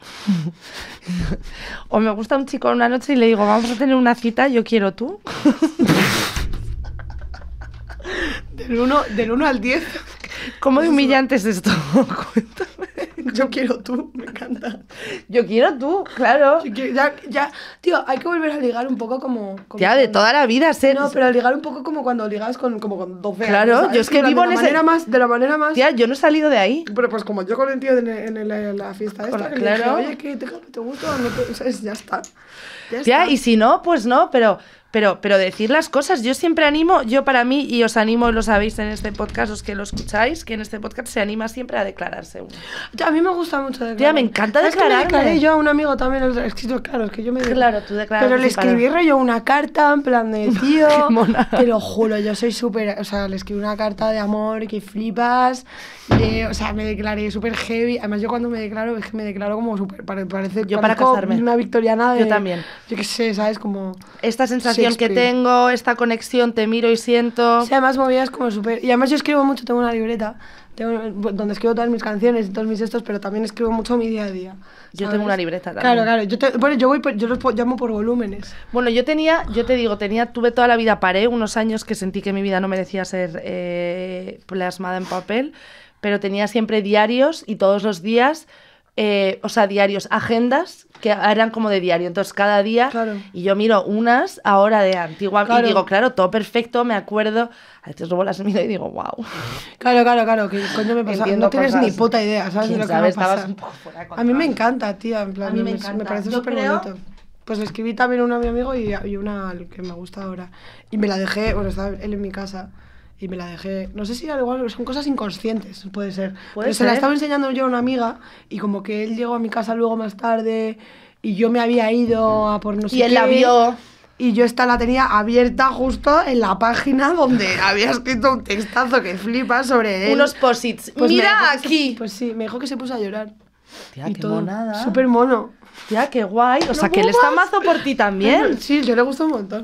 O me gusta un chico una noche y le digo, vamos a tener una cita, yo quiero tú. Del 1 al 10. ¿Cómo de humillante es esto? Cuéntame. Yo quiero tú, me encanta. Yo quiero tú, claro. Ya, tío, hay que volver a ligar un poco como tía, de toda la vida, ser... No, pero a ligar un poco como cuando ligas con 12 claro, años. Claro, yo es que vivo de la manera más... Tía, yo no he salido de ahí. Pero pues como yo con el tío en la fiesta esta, que claro. le dije, oye, ¿qué te gusta? No te... ¿sabes? Ya está. Tía, y si no, pues no, pero decir las cosas, yo siempre animo, yo para mí, y os animo, lo sabéis en este podcast, los que lo escucháis, que en este podcast se anima siempre a declararse uno. A mí me gusta mucho declarar. Tía, me encanta declararme. Me declaré yo a un amigo también, claro, es que yo me... Claro, tú declaras. Pero le escribí rollo una carta, en plan de, tío, qué mona. Te lo juro, yo soy súper, o sea, le escribí una carta de amor que flipas, o sea, me declaré súper heavy, además yo cuando me declaro, es que me declaro como súper, parece... Yo para casarme. Una victoriana de... Yo también. Yo qué sé, ¿sabes? Como... Esta sensación que tengo, esta conexión, te miro y siento... Sí, además movidas como súper... Y además yo escribo mucho, tengo una libreta donde escribo todas mis canciones y todos mis estos, pero también escribo mucho mi día a día. Yo tengo una libreta también. Claro, yo los llamo por volúmenes. Bueno, tuve toda la vida, paré unos años que sentí que mi vida no merecía ser plasmada en papel, pero tenía siempre diarios y todos los días... diarios, agendas que eran como de diario, entonces cada día, claro. Y yo miro unas ahora de antigua, claro. Y digo, claro, todo perfecto, me acuerdo, a veces luego las miro y digo, wow. Claro, que coño me pasa, no tienes ni puta idea, ¿sabes? De lo que me pasa. Un poco fuera de a mí me encanta, tía, en plan, a mí me encanta. Me parece súper bonito. Pues le escribí también una a mi amigo y una al que me gusta ahora, y me la dejé, bueno, estaba él en mi casa, y me la dejé, no sé si al igual son cosas inconscientes, puede ser. Pero se la estaba enseñando yo a una amiga y como que él llegó a mi casa luego más tarde y yo me había ido a por no sé qué. Y él la vio. Y yo esta la tenía abierta justo en la página donde había escrito un textazo que flipa sobre él. Unos posits. Pues mira aquí. Pues sí, me dijo que se puso a llorar. Tía, qué monada. Súper mono. Tía, qué guay. O sea, que él está mazo por ti también. Sí, yo le gustó un montón.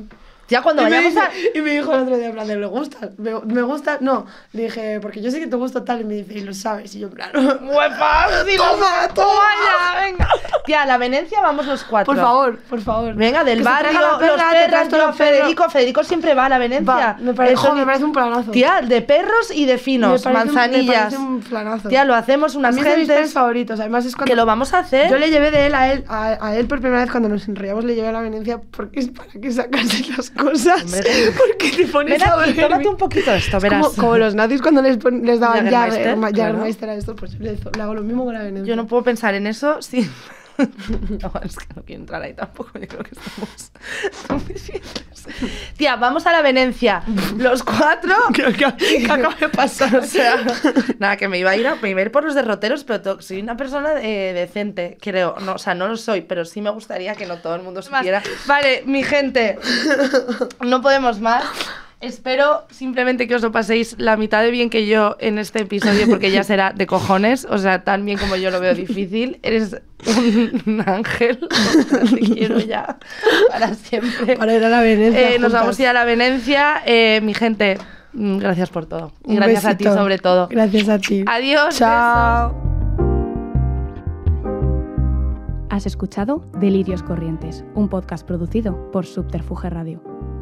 Ya cuando vayamos a... Y me dijo el otro día, en plan, ¿le gusta? ¿Me gusta? No. Le dije, porque yo sé que te gusta tal. Y me dice, y lo sabes. Y yo, en plan, ¡Huepa! toma, ya, venga. Tía, a la Venecia vamos los 4. Por favor. Venga, del barrio, los perros, Federico siempre va a la Venencia. Me parece un planazo. Tía, de perros y de finos, manzanillas. Me parece un planazo. Tía, lo hacemos unas gentes. A mí es de mis gentes favoritos. Además es cuando... Que lo vamos a hacer. Yo le llevé de él a él por primera vez cuando nos enrollamos, le llevé a la Venecia porque es para que sacase las cosas. Hombre, porque te pones a ver. Tómate un poquito esto, verás. Como los nazis cuando les daban Jägermeister a esto, pues le hago lo mismo con la Venecia. Yo no puedo pensar en eso sin... No, es que no quiero entrar ahí tampoco. Yo creo que estamos suficientes. Tía, vamos a la Venecia. Los 4. ¿Qué acaba de pasar? O sea, nada, que me iba a ir por los derroteros, pero soy una persona decente, creo. No, o sea, no lo soy, pero sí me gustaría que no todo el mundo supiera. Vale, mi gente, no podemos más. Espero simplemente que os lo paséis la mitad de bien que yo en este episodio, porque ya será de cojones, o sea, tan bien como yo lo veo difícil. Eres un ángel, o sea, te quiero ya para siempre. Para ir a la Venecia. Nos vamos a ir a la Venecia. Mi gente, gracias por todo. Y un gracias besito. A ti sobre todo. Gracias a ti. Adiós. Chao. Besos. Has escuchado Delirios Corrientes, un podcast producido por Subterfuge Radio.